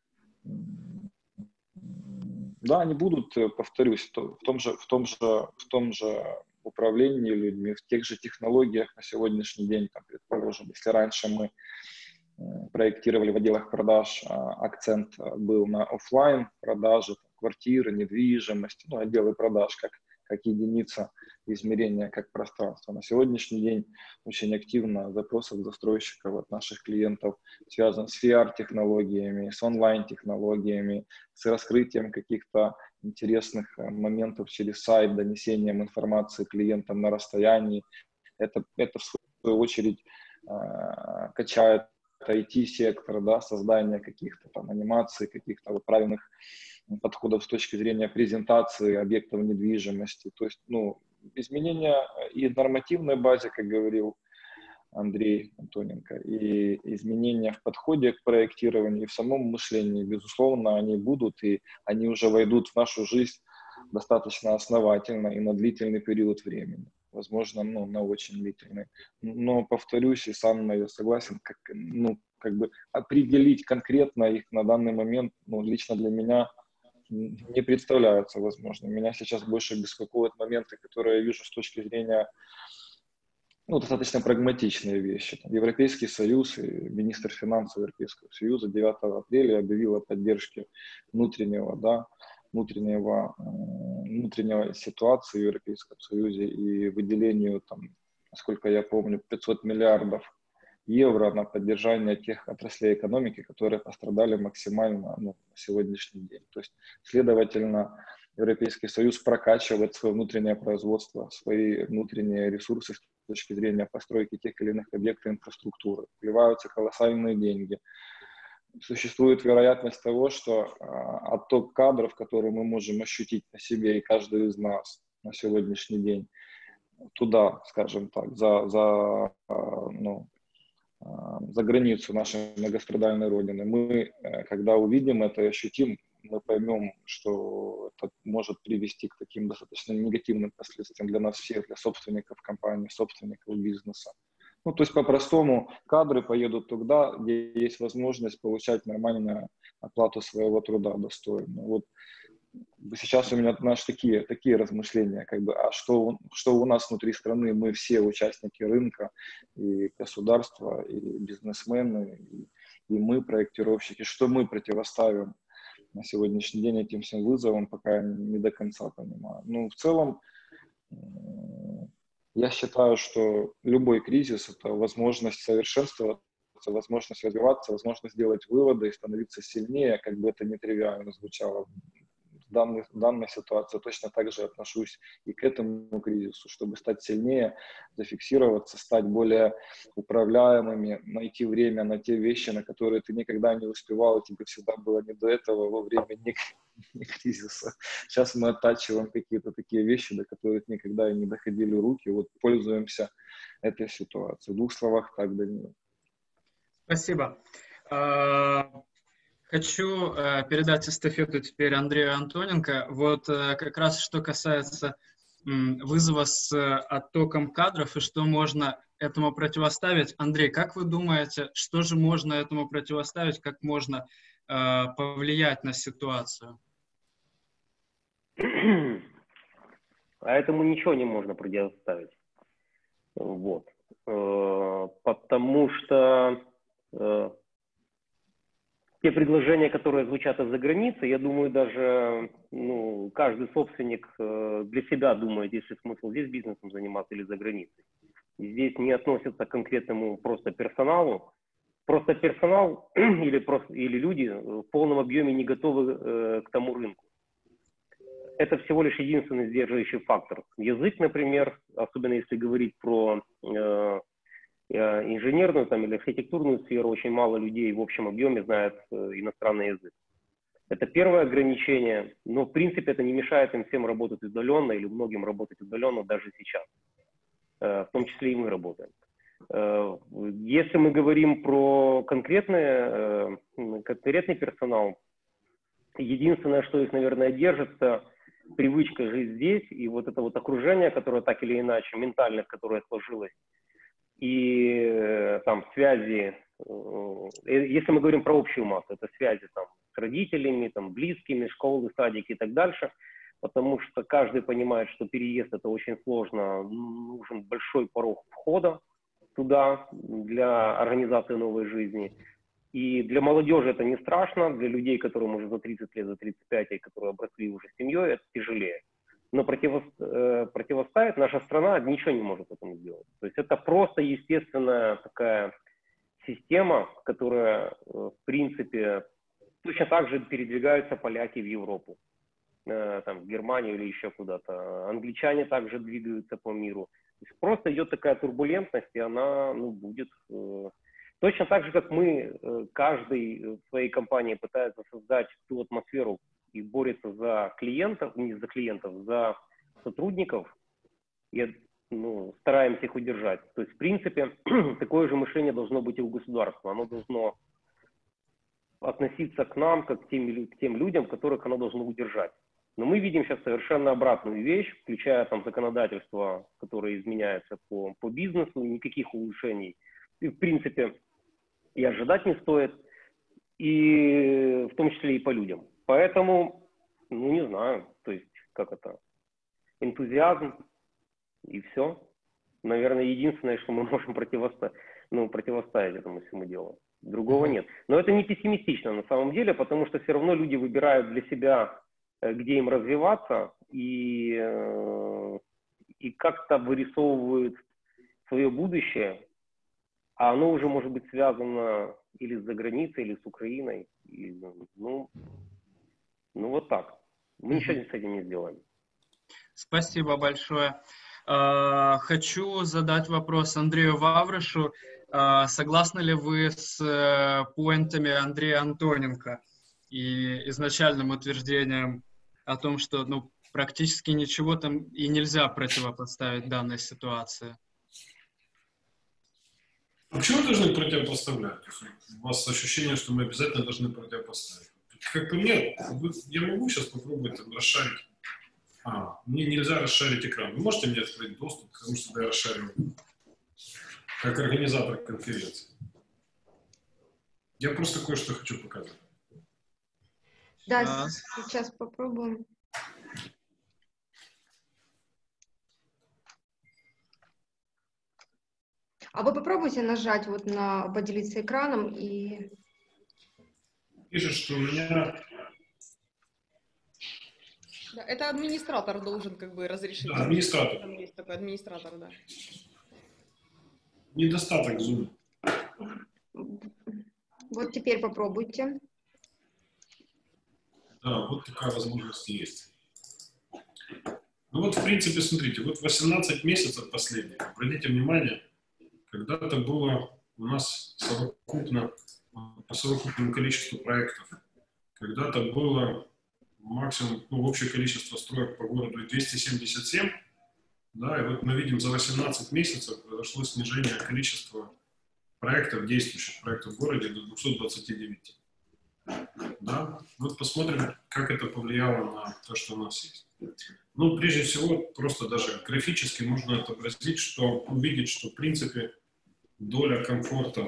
да, они будут, повторюсь, в том же управлении людьми, в тех же технологиях на сегодняшний день, предположим, если раньше мы проектировали в отделах продаж, акцент был на офлайн продажи, квартиры, недвижимость, отделы продаж как единица измерения, как пространство. На сегодняшний день очень активно запрос от застройщиков, от наших клиентов связан с VR-технологиями, с онлайн-технологиями, с раскрытием каких-то интересных моментов через сайт, донесением информации клиентам на расстоянии. Это в свою очередь качает IT-сектор, да, создание каких-то анимаций, каких-то правильных подходов с точки зрения презентации объектов недвижимости. То есть, изменения и в нормативной базе, как говорил Андрей Антоненко, и изменения в подходе к проектированию, и в самом мышлении, безусловно, они будут, и они уже войдут в нашу жизнь достаточно основательно и на длительный период времени. Возможно, на очень длительный. Но, повторюсь, и сам я согласен, определить конкретно их на данный момент, лично для меня не представляются возможным. Меня сейчас больше беспокоят моменты, которые я вижу с точки зрения достаточно прагматичные вещи. Европейский Союз и министр финансов Европейского Союза 9 апреля объявил о поддержке внутренней ситуации в Европейском Союзе и выделению, насколько я помню, 500 миллиардов евро на поддержание тех отраслей экономики, которые пострадали максимально на сегодняшний день. То есть, следовательно, Европейский Союз прокачивает свое внутреннее производство, свои внутренние ресурсы с точки зрения постройки тех или иных объектов инфраструктуры. Вливаются колоссальные деньги. Существует вероятность того, что отток кадров, который мы можем ощутить на себе и каждый из нас на сегодняшний день, туда, скажем так, за границу нашей многострадальной родины. Мы, когда увидим это и ощутим, мы поймем, что это может привести к таким достаточно негативным последствиям для нас всех, для собственников компании, собственников бизнеса. То есть по-простому кадры поедут туда, где есть возможность получать нормальную оплату своего труда достойную. Сейчас у меня такие размышления, а что у нас внутри страны, мы все участники рынка, и государства, и бизнесмены, и мы, проектировщики, что мы противоставим на сегодняшний день этим всем вызовам, пока я не до конца понимаю. В целом, я считаю, что любой кризис — это возможность совершенствоваться, возможность развиваться, возможность делать выводы и становиться сильнее, как бы это нетривиально звучало. В данной ситуации точно так же отношусь и к этому кризису, чтобы стать сильнее, зафиксироваться, стать более управляемыми, найти время на те вещи, на которые ты никогда не успевал, и тебе всегда было не до этого во время не кризиса. Сейчас мы оттачиваем какие-то такие вещи, до которых никогда и не доходили руки. Пользуемся этой ситуацией. В 2 словах так, Данила. Спасибо. Хочу передать эстафету теперь Андрею Антоненко. Как раз что касается вызова с оттоком кадров и что можно этому противоставить. Андрей, как вы думаете, что же можно этому противоставить, как можно повлиять на ситуацию? А этому ничего не можно противоставить. Вот. Потому что те предложения, которые звучат из-за границы, я думаю, даже каждый собственник для себя думает, есть ли смысл здесь бизнесом заниматься или за границей. Здесь не относятся к конкретному просто персоналу. Просто персонал или люди в полном объеме не готовы к тому рынку. Это всего лишь единственный сдерживающий фактор. Язык, например, особенно если говорить про инженерную или архитектурную сферу, очень мало людей в общем объеме знают иностранный язык. Это первое ограничение, но в принципе это не мешает им всем работать удаленно или многим работать удаленно даже сейчас. В том числе и мы работаем. Если мы говорим про конкретный персонал, единственное, что их, наверное, держится, привычка жить здесь, и вот это вот окружение, которое так или иначе, ментальность, которая сложилась, и там связи, если мы говорим про общую массу, это связи там с родителями, там, близкими, школы, садики и так дальше, потому что каждый понимает, что переезд это очень сложно, нужен большой порог входа туда для организации новой жизни. И для молодежи это не страшно, для людей, которым уже за 30 лет, за 35, и которые обросли уже семьей, это тяжелее. Но противоставить наша страна ничего не может этому сделать. То есть это просто естественная такая система, которая, в принципе, точно так же передвигаются поляки в Европу, там, в Германию или еще куда-то. Англичане также двигаются по миру. То есть просто идет такая турбулентность, и она будет... Точно так же, как мы, каждый в своей компании пытается создать ту атмосферу и борется за клиентов, не за клиентов, за сотрудников, и стараемся их удержать. То есть, в принципе, такое же мышление должно быть и у государства. Оно должно относиться к нам, как к тем людям, которых оно должно удержать. Но мы видим сейчас совершенно обратную вещь, включая там законодательство, которое изменяется по бизнесу, никаких улучшений. И, в принципе, и ожидать не стоит, и в том числе и по людям. Поэтому, не знаю, то есть, как это, энтузиазм, и все. Наверное, единственное, что мы можем противоставить этому всему делу. Другого нет. Но это не пессимистично на самом деле, потому что все равно люди выбирают для себя, где им развиваться, и как-то вырисовывают свое будущее, а оно уже может быть связано или с заграницей, или с Украиной. И, вот так. Мы ничего с этим не сделаем. Спасибо большое. Хочу задать вопрос Андрею Ваврышу. Согласны ли вы с поинтами Андрея Антоненко и изначальным утверждением о том, что практически ничего там и нельзя противопоставить данной ситуации? А почему мы должны противопоставлять? У вас ощущение, что мы обязательно должны противопоставить. Как по мне, я могу сейчас попробовать расшарить. Мне нельзя расшарить экран. Вы можете мне открыть доступ к тому, чтобы я расшарил как организатор конференции? Я просто кое-что хочу показать. Да, сейчас попробуем. А вы попробуйте нажать вот на «Поделиться экраном» и... Пишет, что у меня... Да, это администратор должен разрешить. Да, администратор. Там есть такой администратор, да. Недостаток Zoom. Вот теперь попробуйте. Да, вот такая возможность есть. В принципе, смотрите, 18 месяцев последних. Обратите внимание, когда-то было у нас по совокупному количеству проектов, когда-то было максимум, общее количество строек по городу 277, да, и вот мы видим, за 18 месяцев произошло снижение количества проектов, действующих проектов в городе до 229. Да? Вот посмотрим, как это повлияло на то, что у нас есть. Ну, прежде всего, просто даже графически можно отобразить, увидеть, что, в принципе, доля комфорта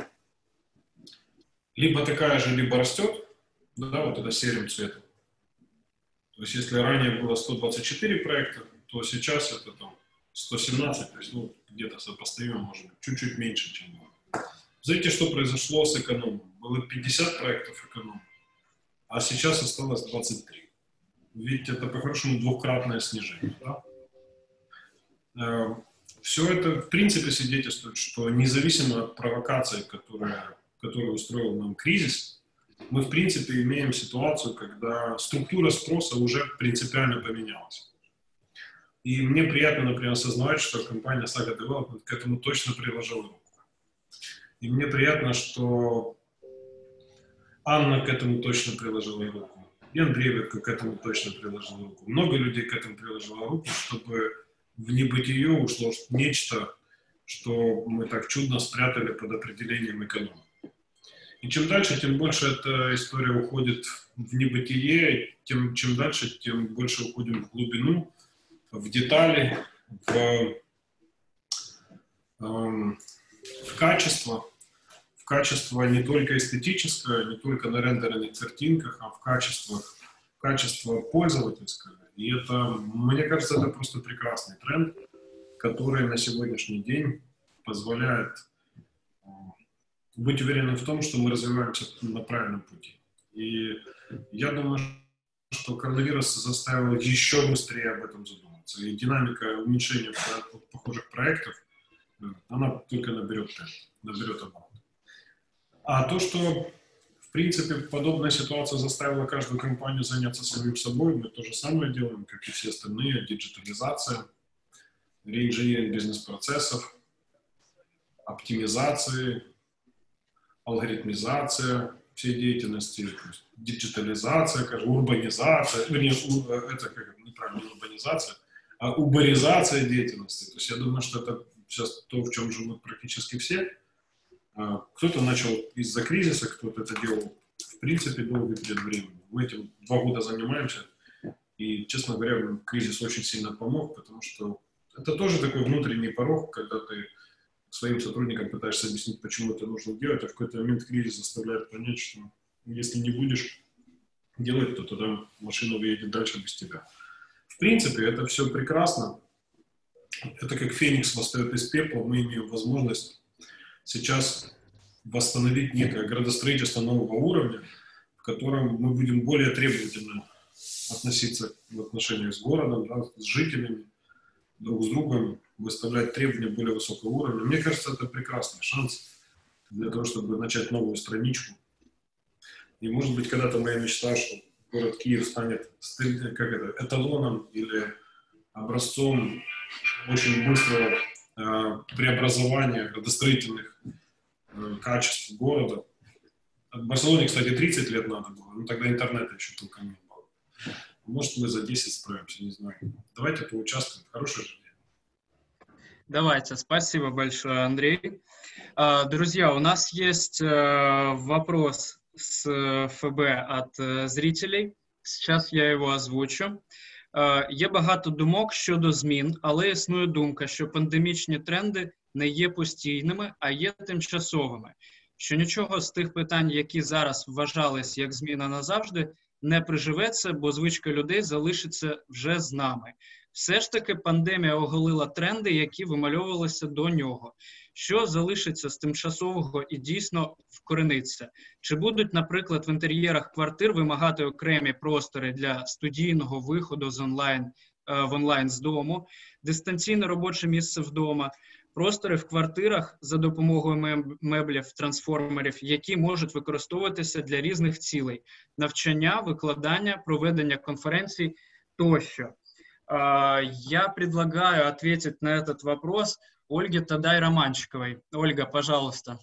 либо такая же, либо растет, да, вот это серым цветом. То есть, если ранее было 124 проекта, то сейчас это там 117, то есть, ну, где-то сопоставимо, может быть, чуть-чуть меньше, чем было. Знаете, что произошло с экономом? Было 50 проектов эконом, а сейчас осталось 23. Видите, это по-хорошему двукратное снижение, да? Все это, в принципе, свидетельствует, что независимо от провокации, которую устроил нам кризис, мы, в принципе, имеем ситуацию, когда структура спроса уже принципиально поменялась. И мне приятно, например, осознавать, что компания Saga Development к этому точно приложила руку. И мне приятно, что Анна к этому точно приложила руку. И Андрей к этому точно приложил руку. Много людей к этому приложило руку, чтобы в небытие ушло нечто, что мы так чудно спрятали под определением экономики. И чем дальше, тем больше эта история уходит в небытие, чем дальше, тем больше уходим в глубину, в детали, в качество не только эстетическое, не только на рендеренных картинках, а в качество пользовательское. И это, мне кажется, это просто прекрасный тренд, который на сегодняшний день позволяет быть уверенным в том, что мы развиваемся на правильном пути. И я думаю, что коронавирус заставил еще быстрее об этом задуматься. И динамика уменьшения похожих проектов, она только наберет оборот. А то, что, в принципе, подобная ситуация заставила каждую компанию заняться самим собой, мы то же самое делаем, как и все остальные. Диджитализация, реинжиниринг бизнес-процессов, оптимизации, алгоритмизация всей деятельности, диджитализация, урбанизация, неправильно урбанизация, а уборизация деятельности. То есть я думаю, что это сейчас то, в чем живут практически все. Кто-то начал из-за кризиса, кто-то это делал, в принципе, долгий период времени. Мы этим 2 года занимаемся, и, честно говоря, кризис очень сильно помог, потому что это тоже такой внутренний порог, когда ты своим сотрудникам пытаешься объяснить, почему это нужно делать, а в какой-то момент кризис заставляет понять, что если не будешь делать, то тогда машина уедет дальше без тебя. В принципе, это все прекрасно. Это как феникс восстает из пепла. Мы имеем возможность сейчас восстановить некое градостроительство нового уровня, в котором мы будем более требовательно относиться в отношениях с городом, да, с жителями, друг с другом, выставлять требования более высокого уровня. Мне кажется, это прекрасный шанс для того, чтобы начать новую страничку. И, может быть, когда-то моя мечта, что город Киев станет эталоном или образцом очень быстрого преобразования градостроительных качеств города. В Барселоне, кстати, 30 лет надо было, но тогда интернета еще толком не было. Может, мы за 10 справимся, не знаю. Давайте поучаствуем. Хорошая же. Давайте, спасибо большое, Андрей. Друзья, у нас есть вопрос з ФБ від зрителей. Зараз я його озвучу. Є багато думок щодо змін, але існує думка, що пандемічні тренди не є постійними, а є тимчасовими. Що нічого з тих питань, які зараз вважались як зміна назавжди, не приживеться, бо звичка людей залишиться вже з нами. Все ж таки пандемія оголила тренди, які вимальовувалися до нього. Що залишиться з тимчасового і дійсно вкорениться? Чи будуть, наприклад, в інтер'єрах квартир вимагати окремі простори для студійного виходу в онлайн з дому, дистанційне робоче місце вдома, простори в квартирах за допомогою меблів, трансформерів, які можуть використовуватися для різних цілей – навчання, викладання, проведення конференцій тощо. Я предлагаю ответить на этот вопрос Ольге Тадай-Романчиковой. Ольга, пожалуйста.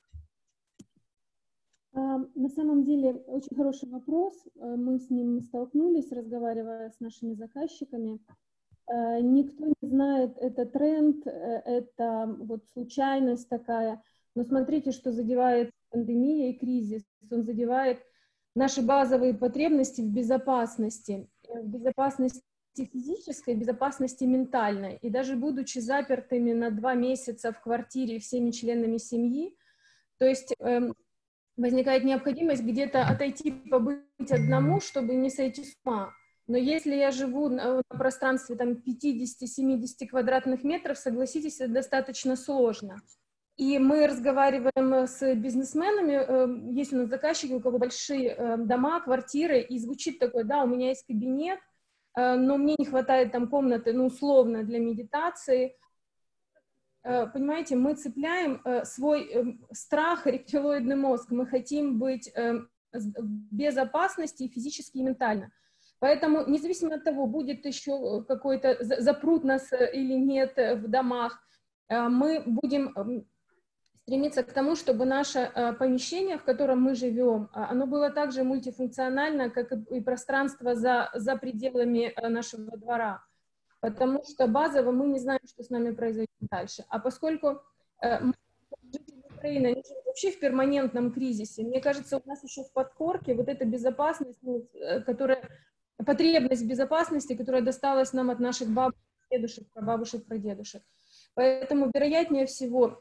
На самом деле, очень хороший вопрос. Мы с ним столкнулись, разговаривая с нашими заказчиками. Никто не знает, это тренд, это вот случайность такая. Но смотрите, что задевает пандемия и кризис. Он задевает наши базовые потребности в безопасности физической, безопасности ментальной. И даже будучи запертыми на 2 месяца в квартире всеми членами семьи, то есть возникает необходимость где-то отойти, побыть одному, чтобы не сойти с ума. Но если я живу на пространстве там 50-70 квадратных метров, согласитесь, это достаточно сложно. И мы разговариваем с бизнесменами, есть у нас заказчики, у кого большие дома, квартиры, и звучит такое: да, у меня есть кабинет, но мне не хватает там комнаты, ну, условно, для медитации. Понимаете, мы цепляем свой страх, рептилоидный мозг, мы хотим быть в безопасности физически и ментально. Поэтому, независимо от того, будет еще какой-то, запрут нас или нет в домах, мы будем стремиться к тому, чтобы наше помещение, в котором мы живем, оно было также мультифункционально, как и пространство за пределами нашего двора. Потому что базово мы не знаем, что с нами произойдет дальше. А поскольку жители Украины, они живут вообще в перманентном кризисе, мне кажется, у нас еще в подкорке вот эта безопасность, потребность в безопасности, которая досталась нам от наших бабушек, дедушек, прабабушек, прадедушек. Поэтому, вероятнее всего,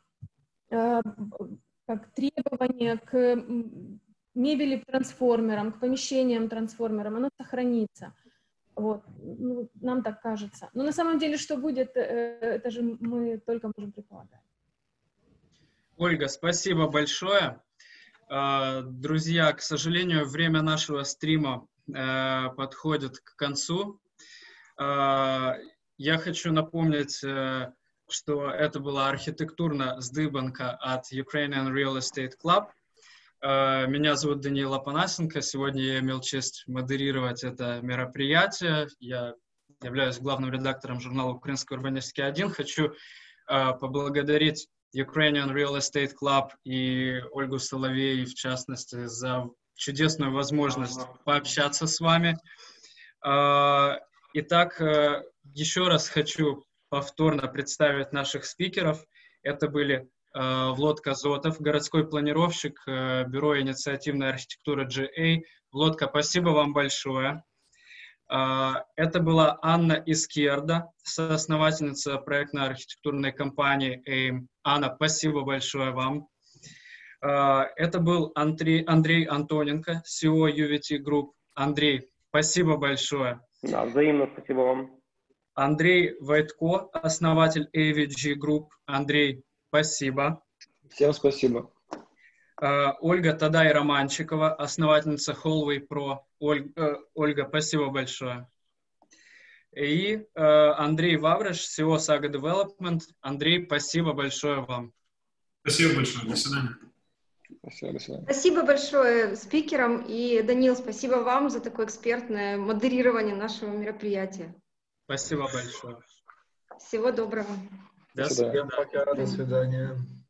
как требование к мебели-трансформерам, к помещениям-трансформерам, оно сохранится. Вот. Ну, нам так кажется. Но на самом деле, что будет, это же мы только можем предполагать. Ольга, спасибо большое. Друзья, к сожалению, время нашего стрима подходит к концу. Я хочу напомнить, что это была архитектурно-здыбанка от Ukrainian Real Estate Club. Меня зовут Даниил Апанасенко. Сегодня я имел честь модерировать это мероприятие. Я являюсь главным редактором журнала «Украинский урбанистский 1». Хочу поблагодарить Ukrainian Real Estate Club и Ольгу Соловей, в частности, за чудесную возможность пообщаться с вами. Итак, еще раз хочу повторно представить наших спикеров. Это были Влод Казотов, городской планировщик, бюро инициативной архитектуры GA. Влодка, спасибо вам большое. Это была Анна Искерда, соосновательница проектно-архитектурной компании AIM. Анна, спасибо большое вам. Это был Андрей Антоненко, CEO UVT Group. Андрей, спасибо большое. Да, взаимно спасибо вам. Андрей Войтко, основатель AVG Group. Андрей, спасибо. Всем спасибо. Ольга Тадай-Романчикова, основательница Hallway Pro. Ольга, спасибо большое. И Андрей Ваврыш, CEO Saga Development. Андрей, спасибо большое вам. Спасибо большое. До свидания. Спасибо, до свидания. Спасибо большое спикерам. И, Даниил, спасибо вам за такое экспертное модерирование нашего мероприятия. Спасибо большое. Всего доброго. До свидания. Пока, до свидания.